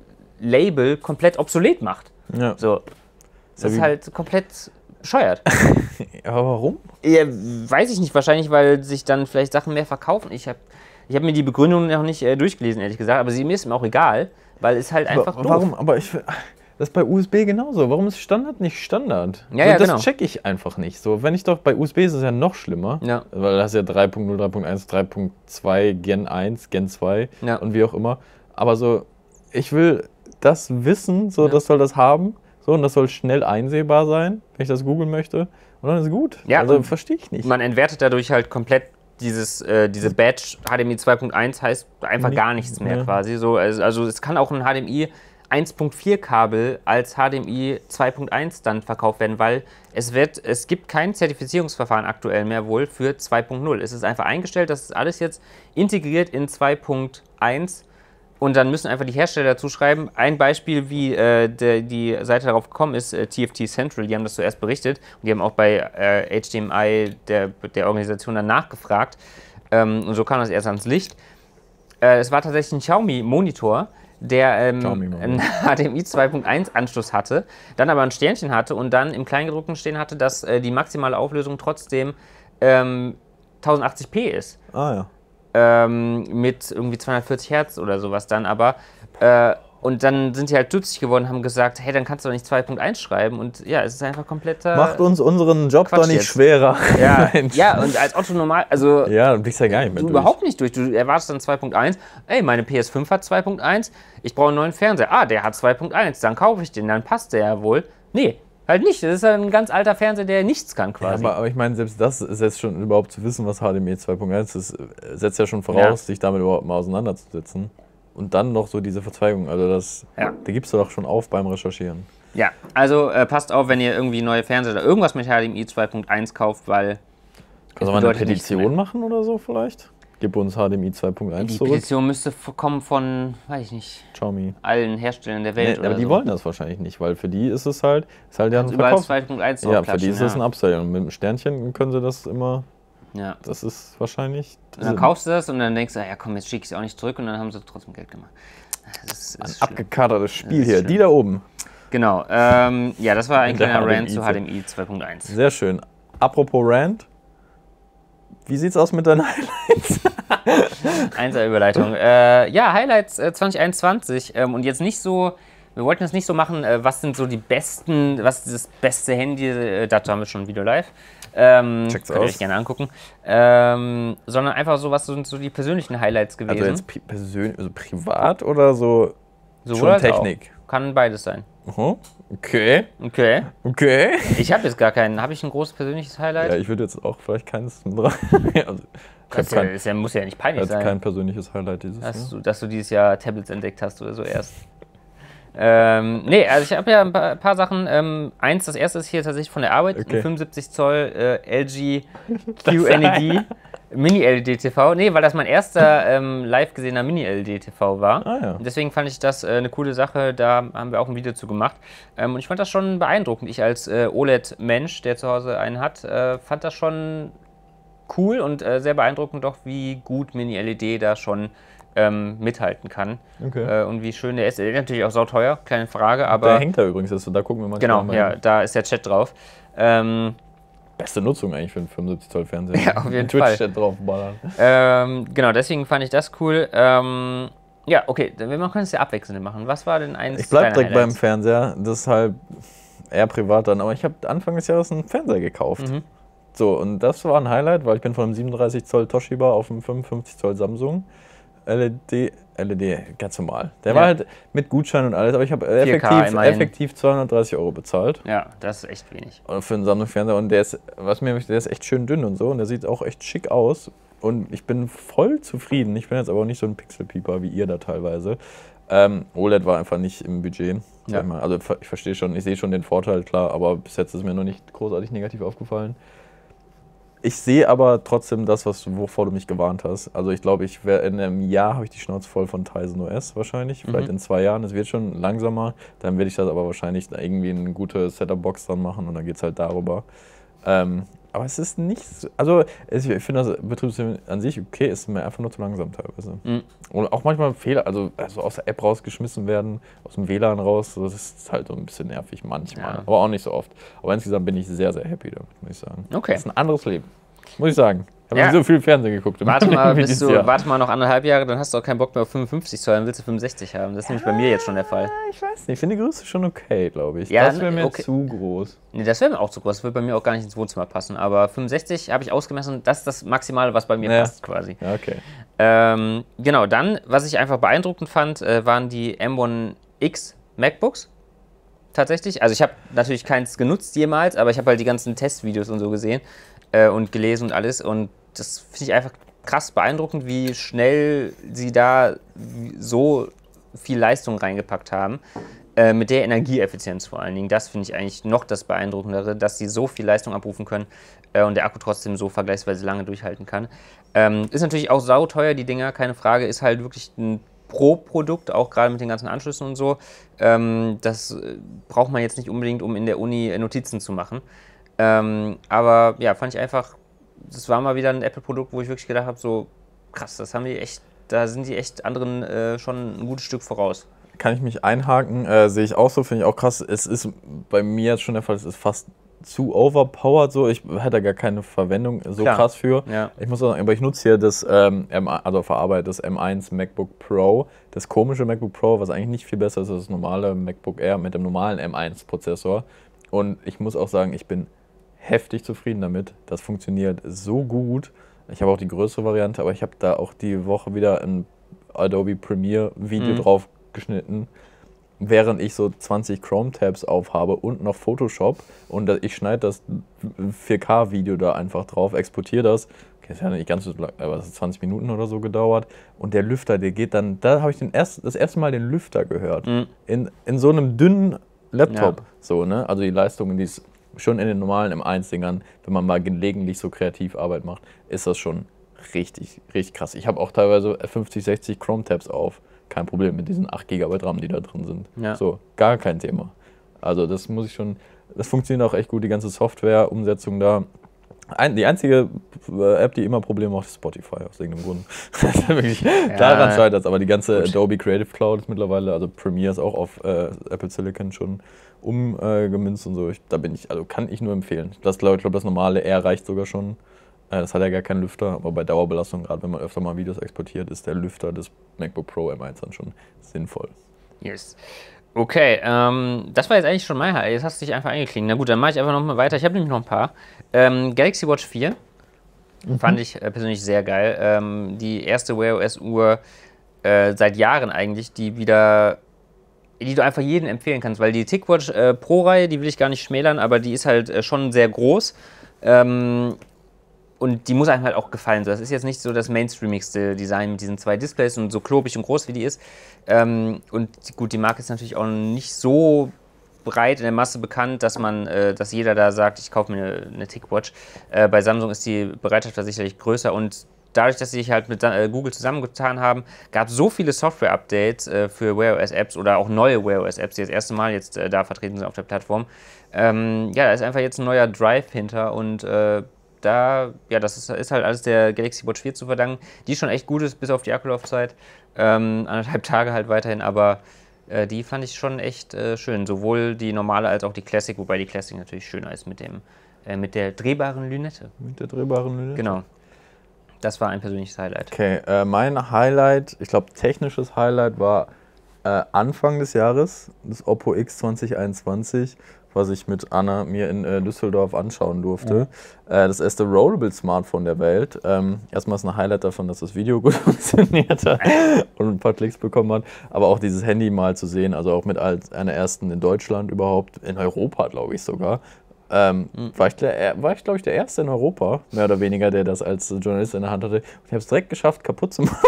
Label komplett obsolet macht. Ja. So. Das Ja, ist wie- halt komplett bescheuert. Aber warum? Ja, weiß ich nicht, wahrscheinlich, weil sich dann vielleicht Sachen mehr verkaufen. Ich habe ich hab mir die Begründung noch nicht äh, durchgelesen, ehrlich gesagt, aber sie mir ist mir auch egal, weil es halt einfach Aber doof. warum? Aber ich das ist bei U S B genauso. Warum ist Standard nicht Standard? Ja, so, ja, das genau. check ich einfach nicht. So, wenn ich doch bei U S B ist es ja noch schlimmer. Ja. Weil das ist ja drei Punkt null, drei Punkt eins, drei Punkt zwei, Gen eins, Gen zwei Ja. und wie auch immer. Aber so, ich will das wissen, so, Ja. das soll das haben. So, und das soll schnell einsehbar sein, wenn ich das googeln möchte. Und dann ist gut. Ja, also und verstehe ich nicht. Man entwertet dadurch halt komplett dieses, äh, diese Badge. H D M I zwei Punkt eins heißt einfach Nee. gar nichts mehr Ja. quasi. So, also, also es kann auch ein H D M I eins Punkt vier Kabel als H D M I zwei Punkt eins dann verkauft werden, weil es wird, es gibt kein Zertifizierungsverfahren aktuell mehr wohl für zwei Punkt null. Es ist einfach eingestellt, das ist alles jetzt integriert in zwei Punkt eins. Und dann müssen einfach die Hersteller dazu schreiben. Ein Beispiel, wie äh, de, die Seite darauf gekommen ist, äh, T F T Central, die haben das zuerst berichtet und die haben auch bei äh, H D M I der, der Organisation dann nachgefragt. Ähm, und so kam das erst ans Licht. Äh, es war tatsächlich ein Xiaomi-Monitor, der ähm, Xiaomi-Monitor. einen H D M I zwei Punkt eins Anschluss hatte, dann aber ein Sternchen hatte und dann im Kleingedruckten stehen hatte, dass äh, die maximale Auflösung trotzdem ähm, tausendachtzig p ist. Ah ja. Ähm, mit irgendwie zweihundertvierzig Hertz oder sowas dann aber. Äh, und dann sind die halt stutzig geworden und haben gesagt, hey, dann kannst du doch nicht zwei Punkt eins schreiben. Und ja, es ist einfach kompletter... Macht uns unseren Job Quatsch doch nicht jetzt. schwerer. Ja, Mensch. ja, und als Otto normal, also Ja, dann blickst du ja gar nicht mehr du durch. überhaupt nicht durch. Du erwartest dann zwei Punkt eins. Ey, meine P S fünf hat zwei Punkt eins. Ich brauche einen neuen Fernseher. Ah, der hat zwei Punkt eins. Dann kaufe ich den. Dann passt der ja wohl. Nee, halt nicht. Das ist ein ganz alter Fernseher, der nichts kann Ja, quasi. aber, aber ich meine, selbst das ist jetzt schon überhaupt zu wissen, was H D M I zwei Punkt eins ist, setzt ja schon voraus, Ja. sich damit überhaupt mal auseinanderzusetzen. Und dann noch so diese Verzweigung. Also das, Ja. da gibst du doch schon auf beim Recherchieren. Ja, also äh, passt auf, wenn ihr irgendwie neue Fernseher oder irgendwas mit H D M I zwei Punkt eins kauft, weil Kannst du mal eine bedeutet nichts Petition machen oder so vielleicht? Gib uns H D M I zwei Punkt eins Die zurück. Petition müsste f- kommen von, weiß ich nicht, Xiaomi. allen Herstellern der Welt Nee, oder aber die so. wollen das wahrscheinlich nicht, weil für die ist es halt, ist halt ja ein Also überall Verkaufs... zwei Punkt eins Ja, für die draufklatschen, ist das ein Upsell. Und mit dem Sternchen können sie das immer, Ja. das ist wahrscheinlich... Und dann kaufst du das und dann denkst du, ja komm, jetzt schicke ich es auch nicht zurück und dann haben sie trotzdem Geld gemacht. Das ist, ein ist schlimm. abgekatertes Spiel ist hier. schlimm. Die da oben. Genau, ähm, ja, das war ein Und der kleiner H D M I Rant zu H D M I zwei Punkt eins. Sehr schön. Apropos Rant. Wie sieht's aus mit deinen Highlights? Einser-Überleitung. Äh, ja, Highlights äh, zwanzig einundzwanzig ähm, und jetzt nicht so, wir wollten das nicht so machen, äh, was sind so die besten, was ist das beste Handy, äh, dazu haben wir schon ein Video live. Ähm, Check's könnt ihr aus. euch gerne angucken. Ähm, sondern einfach so, was sind so die persönlichen Highlights gewesen. Also jetzt pri- persönlich, also privat oder so Sowohl schon als auch. Technik? Kann beides sein. Aha. Okay, Okay. okay. Ich habe jetzt gar keinen. Habe ich ein großes persönliches Highlight? Ja, ich würde jetzt auch vielleicht keins mit rein. also, ich das ist habe ja, kein, ist ja, muss ja nicht peinlich also sein, kein persönliches Highlight dieses dass Jahr. du, dass du dieses Jahr Tablets entdeckt hast oder so erst. Ähm, nee, also ich habe ja ein paar, ein paar Sachen. Ähm, eins, das erste ist hier tatsächlich von der Arbeit, Okay. ein fünfundsiebzig Zoll äh, L G Q N E D Mini-L E D-T V. Nee, weil das mein erster ähm, live gesehener Mini-L E D-T V war. Ah, ja. Und deswegen fand ich das äh, eine coole Sache. Da haben wir auch ein Video zu gemacht. Ähm, und ich fand das schon beeindruckend. Ich als äh, O L E D-Mensch, der zu Hause einen hat, äh, fand das schon cool und äh, sehr beeindruckend doch, wie gut Mini-L E D da schon ähm, mithalten kann. Okay. Äh, und wie schön der ist. Der ist natürlich auch sauteuer, keine Frage, aber Der hängt da übrigens, also da gucken wir mal. genau, ja, da ist der Chat drauf. Ähm, Beste Nutzung eigentlich für einen fünfundsiebzig Zoll Fernseher. Ja, auf jeden Twitch-Chat draufballern. ähm, genau, deswegen fand ich das cool. Ähm, ja, okay, wir können es ja abwechselnd machen. Was war denn eins Ich bleib deiner direkt beim Highlights? Fernseher, deshalb eher privat dann, aber ich habe Anfang des Jahres einen Fernseher gekauft. Mhm. So, und das war ein Highlight, weil ich bin von einem siebenunddreißig Zoll Toshiba auf einen fünfundfünfzig Zoll Samsung. L E D, L E D, ganz normal. Der Ja. war halt mit Gutschein und alles, aber ich habe vier K effektiv, immerhin. effektiv zweihundertdreißig Euro bezahlt. Ja, das ist echt wenig. Für einen Samsung-Fernseher und der ist, was mir, der ist echt schön dünn und so und der sieht auch echt schick aus und ich bin voll zufrieden. Ich bin jetzt aber auch nicht so ein Pixelpieper wie ihr da teilweise. Ähm, O L E D war einfach nicht im Budget. Sag Ja. ich mal. Also ich verstehe schon, ich sehe schon den Vorteil, klar, aber bis jetzt ist mir noch nicht großartig negativ aufgefallen. Ich sehe aber trotzdem das, was, wovor du mich gewarnt hast. Also ich glaube, ich wär, in einem Jahr habe ich die Schnauze voll von Tizen O S wahrscheinlich. Vielleicht Mhm. in zwei Jahren. Es wird schon langsamer. Dann werde ich das aber wahrscheinlich da irgendwie eine gute Setup-Box dran machen und dann geht es halt darüber. Ähm, aber es ist nicht so, also es, ich finde das Betriebssystem an sich okay, ist mir einfach nur zu langsam teilweise. Mhm. Und auch manchmal Fehler, also, also aus der App rausgeschmissen werden, aus dem W L A N raus, das ist halt so ein bisschen nervig manchmal, Ja. aber auch nicht so oft. Aber insgesamt bin ich sehr, sehr happy damit, muss ich sagen. Okay. Das ist ein anderes Leben, muss ich sagen. Ich habe Ja. nicht so viel Fernsehen geguckt. im Warte Leben mal, wie bis dieses du, Jahr. warte mal noch anderthalb Jahre, dann hast du auch keinen Bock mehr auf fünfundfünfzig Zoll, dann willst du fünfundsechzig haben. Das ist nämlich bei mir jetzt schon der Fall. Ich weiß nicht, ich finde die Größe schon okay, glaube ich. Ja, das wäre mir okay. zu groß. Nee, das wäre mir auch zu groß. Das würde bei mir auch gar nicht ins Wohnzimmer passen. Aber fünfundsechzig habe ich ausgemessen, das ist das Maximale, was bei mir Ja. passt quasi. Ja, okay. Ähm, genau, dann, was ich einfach beeindruckend fand, äh, waren die M eins X MacBooks. Tatsächlich. Also ich habe natürlich keins genutzt jemals, aber ich habe halt die ganzen Testvideos und so gesehen äh, und gelesen und alles. Und das finde ich einfach krass beeindruckend, wie schnell sie da so viel Leistung reingepackt haben. Äh, mit der Energieeffizienz vor allen Dingen. Das finde ich eigentlich noch das Beeindruckendere, dass sie so viel Leistung abrufen können äh, und der Akku trotzdem so vergleichsweise lange durchhalten kann. Ähm, ist natürlich auch sauteuer, die Dinger, keine Frage. Ist halt wirklich ein Pro-Produkt, auch gerade mit den ganzen Anschlüssen und so. Ähm, das äh, braucht man jetzt nicht unbedingt, um in der Uni äh, Notizen zu machen. Ähm, aber ja, fand ich einfach, das war mal wieder ein Apple-Produkt, wo ich wirklich gedacht habe, so krass, das haben die echt, da sind die echt anderen äh, schon ein gutes Stück voraus. Kann ich mich einhaken, äh, sehe ich auch so, finde ich auch krass. Es ist bei mir jetzt schon der Fall, es ist fast zu overpowered so. Ich hätte da gar keine Verwendung so Klar. krass für. Ja. Ich muss sagen, aber ich nutze hier das, ähm, M eins, also auf der Arbeit das M eins MacBook Pro, das komische MacBook Pro, was eigentlich nicht viel besser ist als das normale MacBook Air mit dem normalen M eins Prozessor. Und ich muss auch sagen, ich bin heftig zufrieden damit. Das funktioniert so gut. Ich habe auch die größere Variante, aber ich habe da auch die Woche wieder ein Adobe Premiere Video Mhm. drauf geschnitten, während ich so zwanzig Chrome-Tabs aufhabe und noch Photoshop und da- ich schneide das vier K Video da einfach drauf, exportiere das. Okay, das hat ja nicht ganz so lang, aber das hat zwanzig Minuten oder so gedauert. Und der Lüfter, der geht dann, da habe ich den erst, das erste Mal den Lüfter gehört. Mhm. In, in so einem dünnen Laptop. Ja. So, ne? Also die Leistung, die ist schon in den normalen M eins Dingern, wenn man mal gelegentlich so Kreativarbeit macht, ist das schon richtig, richtig krass. Ich habe auch teilweise fünfzig, sechzig Chrome-Tabs auf. Kein Problem mit diesen acht Gigabyte RAM, die da drin sind. Ja. So, gar kein Thema. Also das muss ich schon, das funktioniert auch echt gut, die ganze Software-Umsetzung da. Ein, die einzige App, die immer Probleme macht, ist Spotify, aus irgendeinem Grund. Wirklich, Ja. Daran scheitert es, aber die ganze Gut. Adobe Creative Cloud ist mittlerweile, also Premiere ist auch auf äh, Apple Silicon schon umgemünzt äh, und so. Ich, da bin ich, also kann ich nur empfehlen. Das glaube ich, glaub, das normale R reicht sogar schon. Äh, das hat ja gar keinen Lüfter, aber bei Dauerbelastung, gerade wenn man öfter mal Videos exportiert, ist der Lüfter des MacBook Pro M eins dann schon sinnvoll. Yes. Okay, ähm, das war jetzt eigentlich schon mein Highlight. Jetzt hast du dich einfach eingeklinkt. Na gut, dann mache ich einfach noch mal weiter. Ich habe nämlich noch ein paar. Ähm, Galaxy Watch vier mhm. fand ich äh, persönlich sehr geil. Ähm, die erste Wear O S-Uhr äh, seit Jahren eigentlich, die wieder, die du einfach jedem empfehlen kannst, weil die TicWatch äh, Pro-Reihe, die will ich gar nicht schmälern, aber die ist halt äh, schon sehr groß. Ähm, Und die muss einem halt auch gefallen. Das ist jetzt nicht so das mainstreamigste Design mit diesen zwei Displays und so klobig und groß wie die ist. Ähm, und gut, die Marke ist natürlich auch nicht so breit in der Masse bekannt, dass man, äh, dass jeder da sagt, ich kaufe mir eine, eine TicWatch. Äh, bei Samsung ist die Bereitschaft da sicherlich größer und dadurch, dass sie sich halt mit äh, Google zusammengetan haben, gab es so viele Software-Updates äh, für Wear O S-Apps oder auch neue Wear O S-Apps, die das erste Mal jetzt äh, da vertreten sind auf der Plattform. Ähm, ja, da ist einfach jetzt ein neuer Drive hinter und äh, Da, ja, das ist, ist halt alles der Galaxy Watch vier zu verdanken, die schon echt gut ist, bis auf die Akkulaufzeit. Ähm, anderthalb Tage halt weiterhin, aber äh, die fand ich schon echt äh, schön. Sowohl die normale als auch die Classic, wobei die Classic natürlich schöner ist mit, dem, äh, mit der drehbaren Lünette. Mit der drehbaren Lünette? Genau. Das war ein persönliches Highlight. Okay, äh, mein Highlight, ich glaube technisches Highlight war äh, Anfang des Jahres, das Oppo X zwanzig einundzwanzig, was ich mit Anna mir in äh, Düsseldorf anschauen durfte. Mhm. Äh, das erste Rollable-Smartphone der Welt. Ähm, erstmal ist ein Highlight davon, dass das Video gut funktioniert hat und ein paar Klicks bekommen hat. Aber auch dieses Handy mal zu sehen, also auch mit als einer ersten in Deutschland überhaupt, in Europa glaube ich sogar. Ähm, mhm. War ich, der, war ich glaube ich, der Erste in Europa, mehr oder weniger, der das als Journalist in der Hand hatte. Und ich habe es direkt geschafft, kaputt zu machen.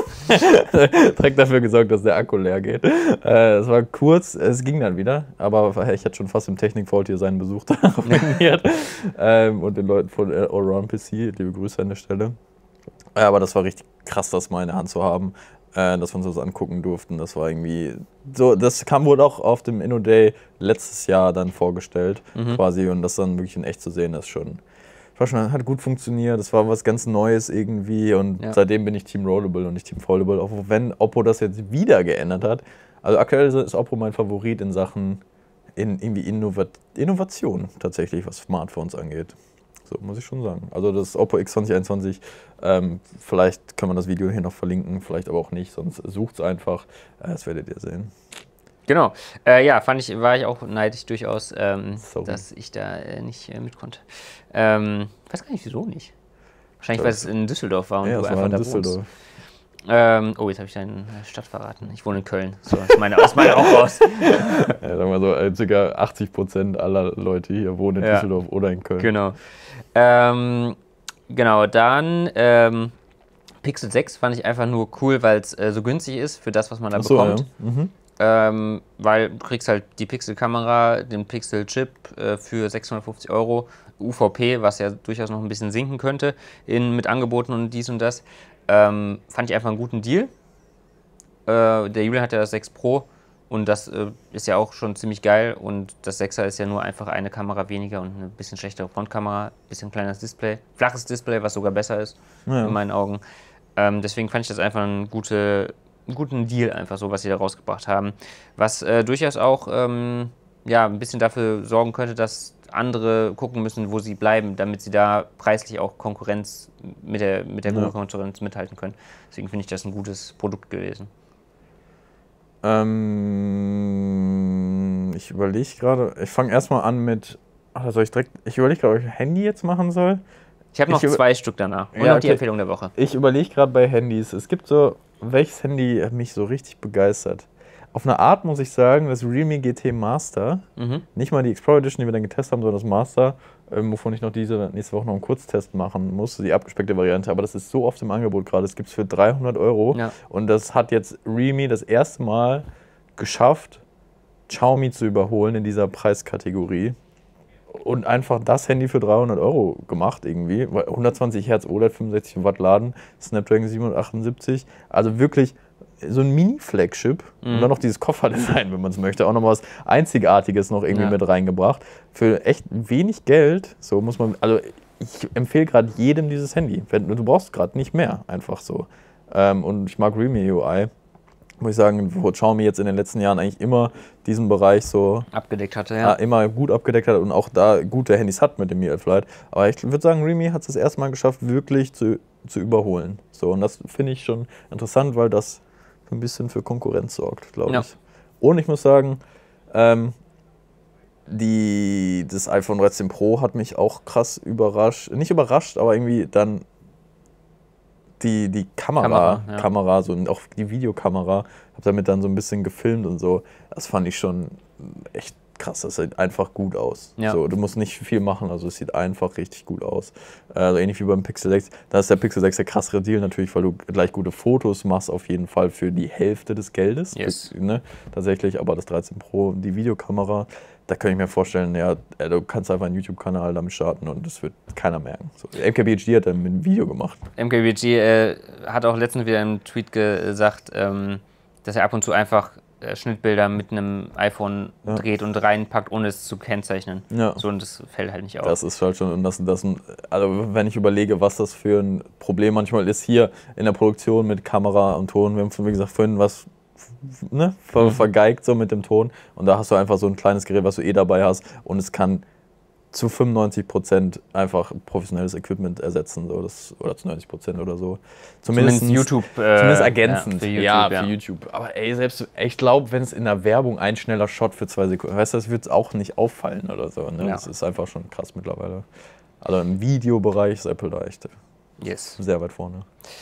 Direkt dafür gesorgt, dass der Akku leer geht. Äh, es war kurz, es ging dann wieder, aber ich hatte schon fast im Technik-Vault hier seinen Besuch da organisiert. ähm, und den Leuten von Allround P C, liebe Grüße an der Stelle. Äh, aber das war richtig krass, das mal in der Hand zu haben. Dass wir uns das angucken durften. Das war irgendwie so, das kam wohl auch auf dem InnoDay letztes Jahr dann vorgestellt, mhm. quasi, und das dann wirklich in echt zu sehen, ist schon, war schon, hat gut funktioniert, das war was ganz Neues irgendwie und ja. Seitdem bin ich Team Rollable und nicht Team Foldable, auch wenn Oppo das jetzt wieder geändert hat. Also aktuell ist Oppo mein Favorit in Sachen in, irgendwie Innovat Innovation tatsächlich, was Smartphones angeht. So, muss ich schon sagen. Also das Oppo X zwanzig einundzwanzig, ähm, vielleicht kann man das Video hier noch verlinken, vielleicht aber auch nicht, sonst sucht es einfach. Äh, das werdet ihr sehen. Genau. Äh, ja, fand ich, war ich auch neidisch durchaus, ähm, dass ich da äh, nicht äh, mit konnte. Ähm, weiß gar nicht, wieso nicht. Wahrscheinlich, weil es in Düsseldorf war und ja, du das einfach war in da Düsseldorf. wohnst. Ähm, oh, jetzt habe ich deine Stadt verraten. Ich wohne in Köln. So, ist meine, ist meine auch raus. Ja, sagen wir so, äh, ca. achtzig Prozent aller Leute hier wohnen in ja. Düsseldorf oder in Köln. Genau. Ähm, genau, dann ähm, Pixel sechs fand ich einfach nur cool, weil es äh, so günstig ist für das, was man da Achso, bekommt. Ja. Mhm. Ähm, weil du kriegst halt die Pixel-Kamera, den Pixel-Chip äh, für sechshundertfünfzig Euro, U V P, was ja durchaus noch ein bisschen sinken könnte, in, mit Angeboten und dies und das. Ähm, fand ich einfach einen guten Deal. Äh, der Julian hat ja das sechs Pro und das äh, ist ja auch schon ziemlich geil und das sechser ist ja nur einfach eine Kamera weniger und eine bisschen schlechtere Frontkamera, bisschen kleineres Display, flaches Display, was sogar besser ist, ja. in meinen Augen. Ähm, deswegen fand ich das einfach ein gute, einen guten Deal, einfach so, was sie da rausgebracht haben. Was äh, durchaus auch ähm, ja, ein bisschen dafür sorgen könnte, dass andere gucken müssen, wo sie bleiben, damit sie da preislich auch Konkurrenz mit der, mit der ja. Konkurrenz mithalten können. Deswegen finde ich das ein gutes Produkt gewesen. Ähm, ich überlege gerade, ich fange erstmal an mit, ach, soll ich direkt, ich überlege gerade, ob ich Handy jetzt machen soll. Ich habe noch ich zwei Stück danach und ja, noch die okay. Empfehlung der Woche. Ich überlege gerade bei Handys, es gibt so, welches Handy mich so richtig begeistert. Auf eine Art muss ich sagen, das Realme G T Master, mhm. nicht mal die Explorer Edition, die wir dann getestet haben, sondern das Master, ähm, wovon ich noch diese nächste Woche noch einen Kurztest machen muss, die abgespeckte Variante, aber das ist so oft im Angebot gerade, das gibt es für dreihundert Euro ja. und das hat jetzt Realme das erste Mal geschafft, Xiaomi zu überholen in dieser Preiskategorie. und einfach das Handy für dreihundert Euro gemacht irgendwie. hundertzwanzig Hertz O L E D, fünfundsechzig Watt Laden, Snapdragon siebenhundertachtundsiebzig. Also wirklich so ein Mini-Flagship mhm. und dann noch dieses Kofferdesign, wenn man es möchte. Auch noch was Einzigartiges noch irgendwie ja. mit reingebracht. Für echt wenig Geld, so muss man, also ich empfehle gerade jedem dieses Handy. Du brauchst gerade nicht mehr, einfach so. Und ich mag Realme U I. Muss ich sagen, wo Xiaomi jetzt in den letzten Jahren eigentlich immer diesen Bereich so abgedeckt hatte, ja. immer gut abgedeckt hat und auch da gute Handys hat mit dem Mi elf Lite. Aber ich würde sagen, Realme hat es das erste Mal geschafft, wirklich zu, zu überholen. So, und das finde ich schon interessant, weil das ein bisschen für Konkurrenz sorgt, glaube ja. ich. Und ich muss sagen, ähm, die, das iPhone dreizehn Pro hat mich auch krass überrascht. Nicht überrascht, aber irgendwie dann die, die Kamera, Kamera, ja. Kamera so, und auch die Videokamera, habe damit dann so ein bisschen gefilmt und so. Das fand ich schon echt krass. Das sieht einfach gut aus. Ja. So, du musst nicht viel machen, also es sieht einfach richtig gut aus. Also ähnlich wie beim Pixel sechs. Da ist der Pixel sechs der krassere Deal natürlich, weil du gleich gute Fotos machst, auf jeden Fall für die Hälfte des Geldes. Yes. Für, ne, tatsächlich, aber das dreizehn Pro, die Videokamera, da kann ich mir vorstellen, ja, du kannst einfach einen YouTube-Kanal damit starten und das wird keiner merken. So, M K B H D hat dann ein Video gemacht. M K B H D äh, hat auch letztens wieder im Tweet gesagt, ähm, dass er ab und zu einfach äh, Schnittbilder mit einem iPhone ja. dreht und reinpackt, ohne es zu kennzeichnen. Ja. So, und das fällt halt nicht auf. Das ist halt schon, und das, das, also wenn ich überlege, was das für ein Problem manchmal ist hier in der Produktion mit Kamera und Ton, wir haben wie gesagt vorhin was Ne, ver mhm. vergeigt so mit dem Ton und da hast du einfach so ein kleines Gerät, was du eh dabei hast und es kann zu fünfundneunzig Prozent einfach professionelles Equipment ersetzen so, das, oder zu neunzig Prozent oder so. Zumindest, zumindest YouTube. Äh, zumindest ergänzend. Ja, für YouTube. Ja, ja. für YouTube. Aber ey, selbst, ich glaube, wenn es in der Werbung ein schneller Shot für zwei Sekunden, weißt du, das wird auch nicht auffallen oder so. Ne? Ja. Das ist einfach schon krass mittlerweile. Also im Videobereich ist Apple da echt yes. sehr weit vorne.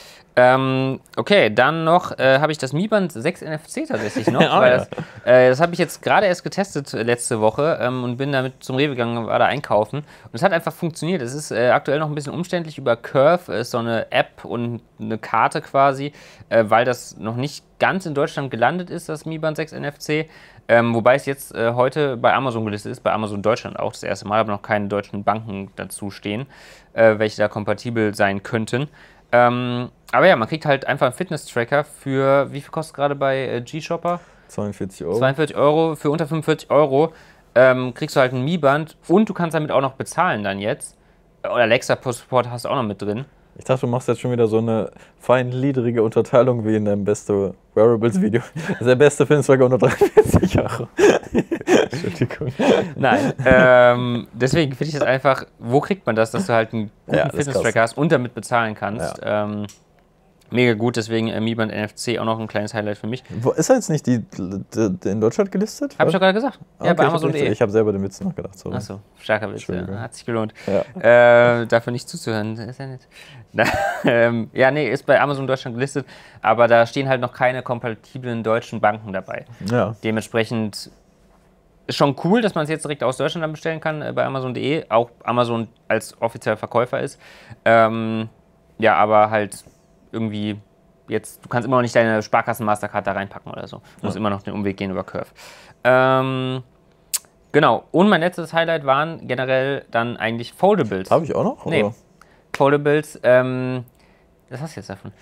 Ähm, okay, dann noch äh, habe ich das Mi Band sechs N F C tatsächlich noch. oh, weil ja. Das, äh, das habe ich jetzt gerade erst getestet letzte Woche ähm, und bin damit zum Rewe gegangen, war da einkaufen. Und es hat einfach funktioniert. Es ist äh, aktuell noch ein bisschen umständlich über Curve, ist so eine App und eine Karte quasi, äh, weil das noch nicht ganz in Deutschland gelandet ist, das Mi Band sechs N F C. Ähm, wobei es jetzt äh, heute bei Amazon gelistet ist, bei Amazon Deutschland auch das erste Mal, aber noch keine deutschen Banken dazu stehen, äh, welche da kompatibel sein könnten. Ähm, aber ja, man kriegt halt einfach einen Fitness-Tracker für, wie viel kostet gerade bei äh, G-Shopper? zweiundvierzig Euro. zweiundvierzig Euro, für unter fünfundvierzig Euro ähm, kriegst du halt ein Mi Band und du kannst damit auch noch bezahlen dann jetzt. Oder Alexa-Support hast du auch noch mit drin. Ich dachte, du machst jetzt schon wieder so eine feingliedrige Unterteilung wie in deinem beste Wearables-Video. Das ist der beste Fitness-Tracker unter dreiundvierzig Euro. Entschuldigung. Nein, ähm, deswegen finde ich das einfach, wo kriegt man das, dass du halt einen guten ja, Fitness-Tracker hast und damit bezahlen kannst. Ja. Ähm, mega gut, deswegen äh, Mi Band N F C auch noch ein kleines Highlight für mich. Wo, ist er jetzt nicht die, die, die in Deutschland gelistet? Hab ich doch gerade gesagt. Ja, okay, bei Amazon punkt de. Ich habe selber den Witz noch gedacht. Achso, starker Witz. Ja. Hat sich gelohnt. Ja. Äh, dafür nicht zuzuhören, ist ja nett. ähm, ja, nee, ist bei Amazon Deutschland gelistet, aber da stehen halt noch keine kompatiblen deutschen Banken dabei. Ja. Dementsprechend ist schon cool, dass man es jetzt direkt aus Deutschland dann bestellen kann äh, bei Amazon punkt de, auch Amazon als offizieller Verkäufer ist. Ähm, ja, aber halt irgendwie jetzt, du kannst immer noch nicht deine Sparkassen-Mastercard da reinpacken oder so. Du musst ja. immer noch den Umweg gehen über Curve. Ähm, genau, und mein letztes Highlight waren generell dann eigentlich Foldables. Habe ich auch noch? Nee, oder? Foldables, ähm, was hast du jetzt davon?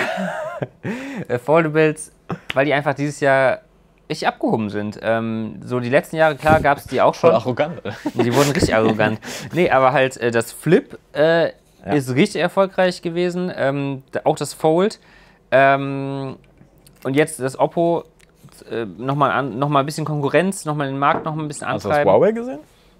äh, Foldables, weil die einfach dieses Jahr richtig abgehoben sind. Ähm, so die letzten Jahre, klar, gab es die auch schon. Voll arrogant. Die wurden richtig arrogant. Nee, aber halt äh, das Flip äh, ja. ist richtig erfolgreich gewesen. Ähm, auch das Fold. Ähm, und jetzt das Oppo, äh, nochmal noch mal ein bisschen Konkurrenz, nochmal den Markt noch ein bisschen antreiben. Hast du das Huawei gesehen?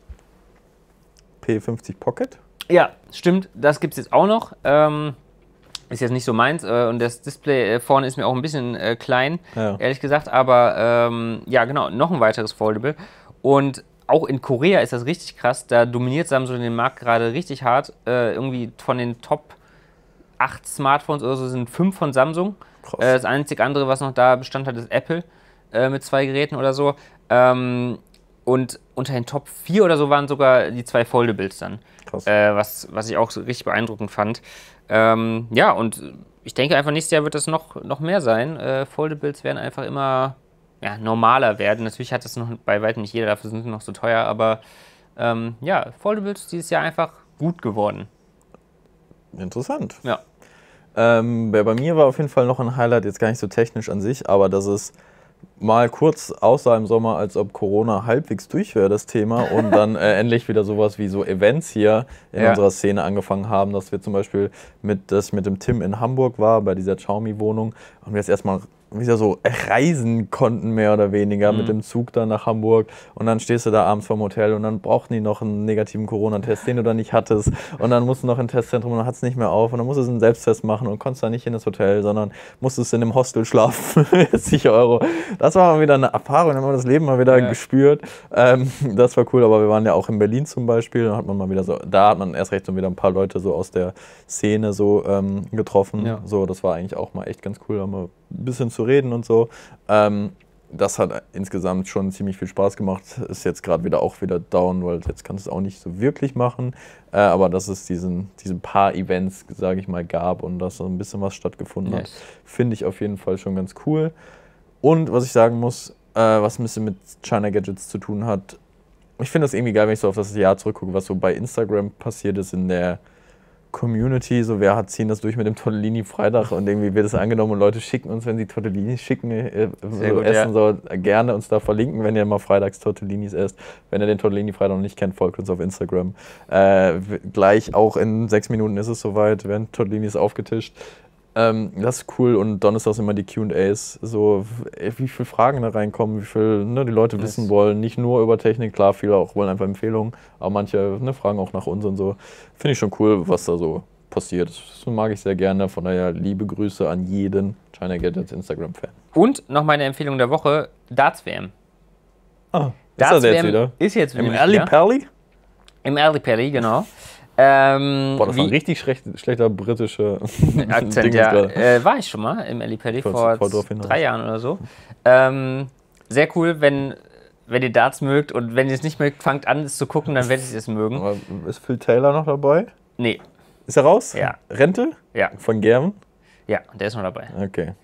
P fünfzig Pocket? Ja, stimmt. Das gibt es jetzt auch noch. Ähm, ist jetzt nicht so meins. Äh, und das Display äh, vorne ist mir auch ein bisschen äh, klein, ja. ehrlich gesagt. Aber ähm, ja, genau, noch ein weiteres Foldable. Und auch in Korea ist das richtig krass. Da dominiert Samsung den Markt gerade richtig hart. Äh, irgendwie von den Top acht Smartphones oder so sind fünf von Samsung. Äh, das einzige andere, was noch da Bestand hat, ist Apple äh, mit zwei Geräten oder so. Ähm, und unter den Top vier oder so waren sogar die zwei Foldables dann. Krass. Äh, was, was ich auch so richtig beeindruckend fand. Ähm, ja, und ich denke einfach, nächstes Jahr wird das noch, noch mehr sein. Äh, Foldables werden einfach immer ja, normaler werden. Natürlich hat das noch bei weitem nicht jeder, dafür sind sie noch so teuer, aber Ähm, ja, Foldables dieses Jahr einfach gut geworden. Interessant. Ja. Ähm, bei bei mir war auf jeden Fall noch ein Highlight, jetzt gar nicht so technisch an sich, aber dass es mal kurz aussah im Sommer, als ob Corona halbwegs durch wäre, das Thema, und dann äh, endlich wieder sowas wie so Events hier in Ja. unserer Szene angefangen haben, dass wir zum Beispiel mit, dass ich mit dem Tim in Hamburg war, bei dieser Xiaomi-Wohnung, und wir jetzt erstmal wieder so reisen konnten, mehr oder weniger, Mhm. mit dem Zug dann nach Hamburg, und dann stehst du da abends vorm Hotel und dann brauchten die noch einen negativen Corona-Test, den du dann nicht hattest, und dann musst du noch ins Testzentrum und dann hat es nicht mehr auf und dann musstest du einen Selbsttest machen und konntest dann nicht in das Hotel, sondern musstest in einem Hostel schlafen für vierzig Euro. Das war mal wieder eine Erfahrung, dann haben wir das Leben mal wieder Ja. gespürt. Ähm, das war cool, aber wir waren ja auch in Berlin zum Beispiel, da hat man mal wieder so, da hat man erst recht so wieder ein paar Leute so aus der Szene so ähm, getroffen. Ja. So, das war eigentlich auch mal echt ganz cool, da haben wir ein bisschen zu reden und so. Ähm, das hat insgesamt schon ziemlich viel Spaß gemacht. Ist jetzt gerade wieder auch wieder down, weil jetzt kannst du es auch nicht so wirklich machen. Äh, aber dass es diesen, diesen paar Events, sage ich mal, gab und dass so ein bisschen was stattgefunden hat, Nice. finde ich auf jeden Fall schon ganz cool. Und was ich sagen muss, äh, was ein bisschen mit China Gadgets zu tun hat, ich finde das irgendwie geil, wenn ich so auf das Jahr zurückgucke, was so bei Instagram passiert ist in der Community, so wer hat ziehen das durch mit dem Tortellini-Freitag und irgendwie wird es angenommen und Leute schicken uns, wenn sie Tortellini schicken, äh, Sehr so gut, essen, ja. so gerne uns da verlinken, wenn ihr mal freitags Tortellinis esst. Wenn ihr den Tortellini-Freitag noch nicht kennt, folgt uns auf Instagram. Äh, w- gleich auch in sechs Minuten ist es soweit, werden Tortellinis aufgetischt. Ähm, das ist cool, und donnerstags immer die Q und A's, so w- wie viele Fragen da reinkommen, wie viel ne, die Leute Nice. wissen wollen, nicht nur über Technik, klar, viele auch wollen einfach Empfehlungen, aber manche ne, fragen auch nach uns und so. Finde ich schon cool, was da so passiert. Das mag ich sehr gerne, von daher liebe Grüße an jeden China Gadgets Instagram-Fan. Und noch meine Empfehlung der Woche, Darts-W M. Ah, ist Darts das jetzt W M wieder? ist jetzt Im nämlich Ali wieder. Pally? Im Ali Pally, genau. Ähm, Boah, das war ein wie- richtig schlecht, schlechter britischer Akzent, Ding ja. gerade. Äh, war ich schon mal im Ali Pally Ich wollte vor voll drauf hinaus. drei Jahren oder so. Ähm, sehr cool, wenn, wenn ihr Darts mögt, und wenn ihr es nicht mögt, fangt an, es zu gucken, dann werdet ihr es mögen. Aber ist Phil Taylor noch dabei? Nee, Ist er raus? Ja. Rente? ja, Von Gerben? ja, der ist noch dabei. Okay.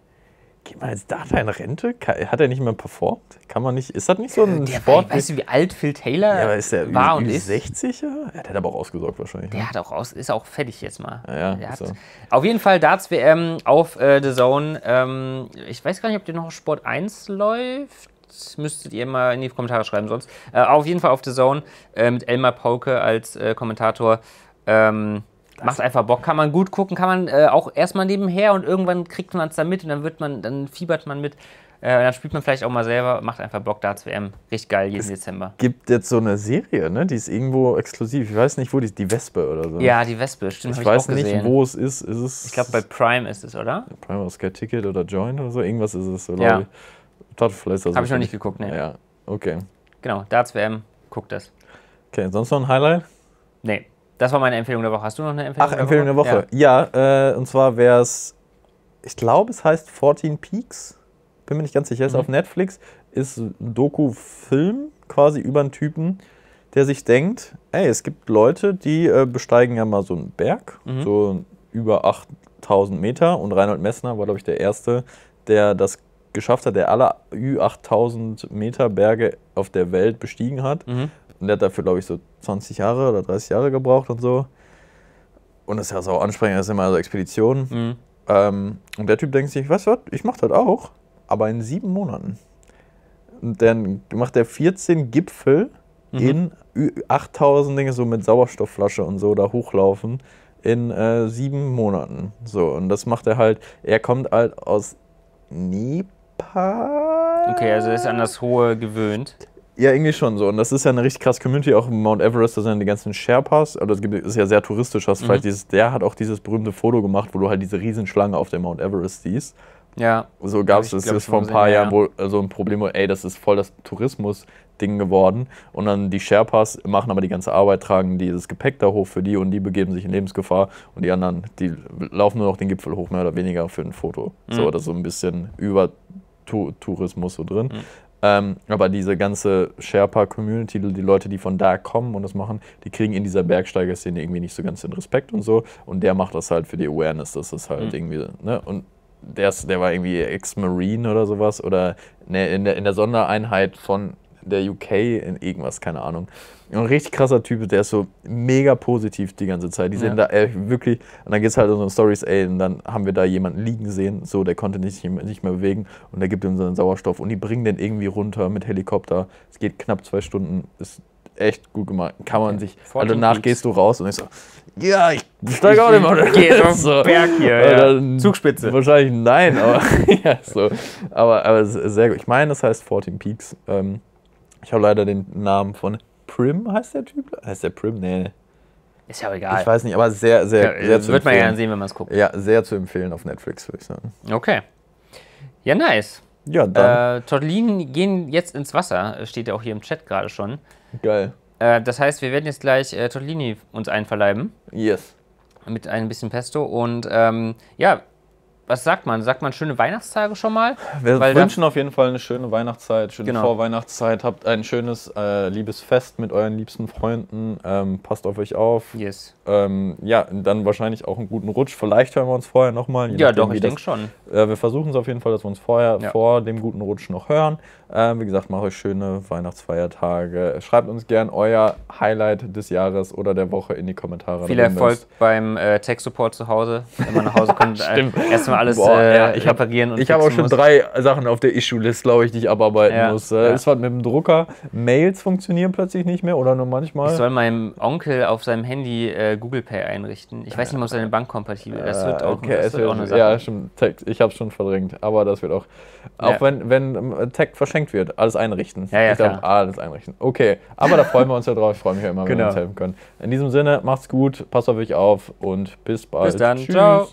Geht man jetzt da in Rente? Ka- Hat er nicht mehr performt? Kann man nicht. Ist das nicht so ein Der Sport? war, weißt du, wie alt Phil Taylor ja, aber ist der war Ü- und Ü ist? sechzig? Ja, der hat aber auch ausgesorgt wahrscheinlich. ne? Der hat auch raus, ist auch fertig jetzt mal. Ja, ja, der hat, ist so. Auf jeden Fall Darts-W M auf äh, The Zone. Ähm, ich weiß gar nicht, ob der noch auf Sport eins läuft. Müsstet ihr mal in die Kommentare schreiben sonst. Äh, auf jeden Fall auf The Zone äh, mit Elmar Pauke als äh, Kommentator. Ähm, macht einfach Bock, kann man gut gucken, kann man äh, auch erstmal nebenher, und irgendwann kriegt man es dann mit und dann wird man, dann fiebert man mit. Äh, dann spielt man vielleicht auch mal selber, macht einfach Bock, Darts-W M. Richtig geil, jeden Dezember. Gibt jetzt so eine Serie, ne? Die ist irgendwo exklusiv. Ich weiß nicht, wo die ist. Die Wespe oder so. Ja, die Wespe, stimmt, Ich hab weiß auch nicht, gesehen. wo es ist. Ist es Ich glaube, bei Prime ist es, oder? Prime oder Sky Ticket oder Join oder so. Irgendwas ist es. So, Ja. glaub ich. Ich dachte, vielleicht ist das Habe ich so noch nicht für geguckt, mich. ne. Ja, okay. Genau, Darts-W M, guckt das. Okay, sonst noch ein Highlight? Nee, das war meine Empfehlung der Woche. Hast du noch eine Empfehlung Ach, Empfehlung der Woche. Ja, äh, und zwar wäre es, ich glaube, es heißt vierzehn Peaks. Bin mir nicht ganz sicher, ist Mhm. auf Netflix. Ist ein Doku-Film quasi über einen Typen, der sich denkt, ey, es gibt Leute, die äh, besteigen ja mal so einen Berg, Mhm. so über achttausend Meter. Und Reinhold Messner war, glaube ich, der Erste, der das geschafft hat, der alle Ü achttausend Meter Berge auf der Welt bestiegen hat. Mhm. Und der hat dafür, glaube ich, so zwanzig Jahre oder dreißig Jahre gebraucht und so. Und das ist ja so anstrengend, das ist immer so Expeditionen. Mhm. Ähm, und der Typ denkt sich, weißt du was, ich mach das auch, aber in sieben Monaten. Und dann macht er vierzehn Gipfel Mhm. in Ü- achttausend Dinge, so mit Sauerstoffflasche und so, da hochlaufen in äh, sieben Monaten. So, und das macht er halt, er kommt halt aus Nepal. Okay, also er ist an das Hohe gewöhnt. Ja, irgendwie schon so. Und das ist ja eine richtig krasse Community, auch im Mount Everest, da sind die ganzen Sherpas. Also das gibt- ist ja sehr touristisch. Hast Mhm. vielleicht dieses, der hat auch dieses berühmte Foto gemacht, wo du halt diese Riesenschlange auf dem Mount Everest siehst. Ja. So gab es ich, das glaub ich, jetzt schon vor ein gesehen, paar ja, Jahren wohl so ein Problem, wo, ey, das ist voll das Tourismus-Ding geworden. Und dann die Sherpas machen aber die ganze Arbeit, tragen dieses Gepäck da hoch für die und die begeben sich in Lebensgefahr. Und die anderen, die laufen nur noch den Gipfel hoch, mehr oder weniger für ein Foto. So, Mhm. das ist so ein bisschen über Tu- Tourismus so drin. Mhm. Ähm, aber diese ganze Sherpa-Community, die Leute, die von da kommen und das machen, die kriegen in dieser Bergsteigerszene irgendwie nicht so ganz den Respekt und so. Und der macht das halt für die Awareness, das ist halt Mhm. irgendwie, ne? Und der, ist, der war irgendwie Ex-Marine oder sowas oder ne, in, der, in der Sondereinheit von der U K in irgendwas, keine Ahnung. Ein richtig krasser Typ, der ist so mega positiv die ganze Zeit. Die Ja. sehen da ey, wirklich, und dann geht es halt um so Stories, ey, und dann haben wir da jemanden liegen sehen, so, der konnte nicht, nicht mehr bewegen und der gibt ihm so einen Sauerstoff und die bringen den irgendwie runter mit Helikopter. Es geht knapp zwei Stunden, ist echt gut gemacht. Kann man sich, also danach Peaks. gehst du raus und ich so, ja, ich steige auch nicht mal. Geh so Berg hier, ja. Dann Zugspitze. Wahrscheinlich nein, aber ja, so. Aber, aber es ist sehr gut. Ich meine, das heißt vierzehn Peaks. Ähm, ich habe leider den Namen von Prim, heißt der Typ? Heißt der Prim? Nee. Ist ja auch egal. Ich weiß nicht, aber sehr, sehr, Ja, sehr zu wird man ja empfehlen. sehen, wenn man es guckt. Ja, sehr zu empfehlen auf Netflix, würde ich sagen. Okay. Ja, nice. Ja, dann. Äh, Tortellini gehen jetzt ins Wasser, steht ja auch hier im Chat gerade schon. Geil. Äh, das heißt, wir werden jetzt gleich äh, Tortellini uns einverleiben. Yes. Mit ein bisschen Pesto. Und ähm, ja, was sagt man? Sagt man schöne Weihnachtstage schon mal? Wir Weil wünschen auf jeden Fall eine schöne Weihnachtszeit, schöne Genau. Vorweihnachtszeit. Habt ein schönes, äh, liebes Fest mit euren liebsten Freunden. Ähm, passt auf euch auf. Yes. Ähm, ja, dann wahrscheinlich auch einen guten Rutsch. Vielleicht hören wir uns vorher nochmal. Ja, doch, ich denke schon. Äh, wir versuchen es auf jeden Fall, dass wir uns vorher Ja. vor dem guten Rutsch noch hören. Ähm, wie gesagt, macht euch schöne Weihnachtsfeiertage. Schreibt uns gern euer Highlight des Jahres oder der Woche in die Kommentare. Viel Da würden wir Erfolg beim äh, Tech-Support zu Hause. Wenn man nach Hause kommt, äh, erstmal alles Boah, äh, ja, ich hab- reparieren und Ich habe auch fixen schon muss. drei Sachen auf der Issue-List, glaube ich, die ich abarbeiten Ja, muss. ja. Äh, Ist was mit dem Drucker. Mails funktionieren plötzlich nicht mehr oder nur manchmal. Ich soll meinem Onkel auf seinem Handy äh, Google Pay einrichten. Ich weiß nicht, ob seine Bank kompatibel ist. Das wird Äh, auch, okay, das es wird wird, auch eine Sache. ja, stimmt. Text. Ich habe es schon verdrängt, aber das wird auch. Auch Ja. wenn, wenn ähm, Tech verschenkt wird, alles einrichten. Ja, ja, ich glaub, klar. alles einrichten. Okay, aber da freuen wir uns ja drauf. Ich freue mich ja immer, wenn Genau. wir uns helfen können. In diesem Sinne, macht's gut, passt auf euch auf und bis bald. Bis dann. Tschüss. Ciao.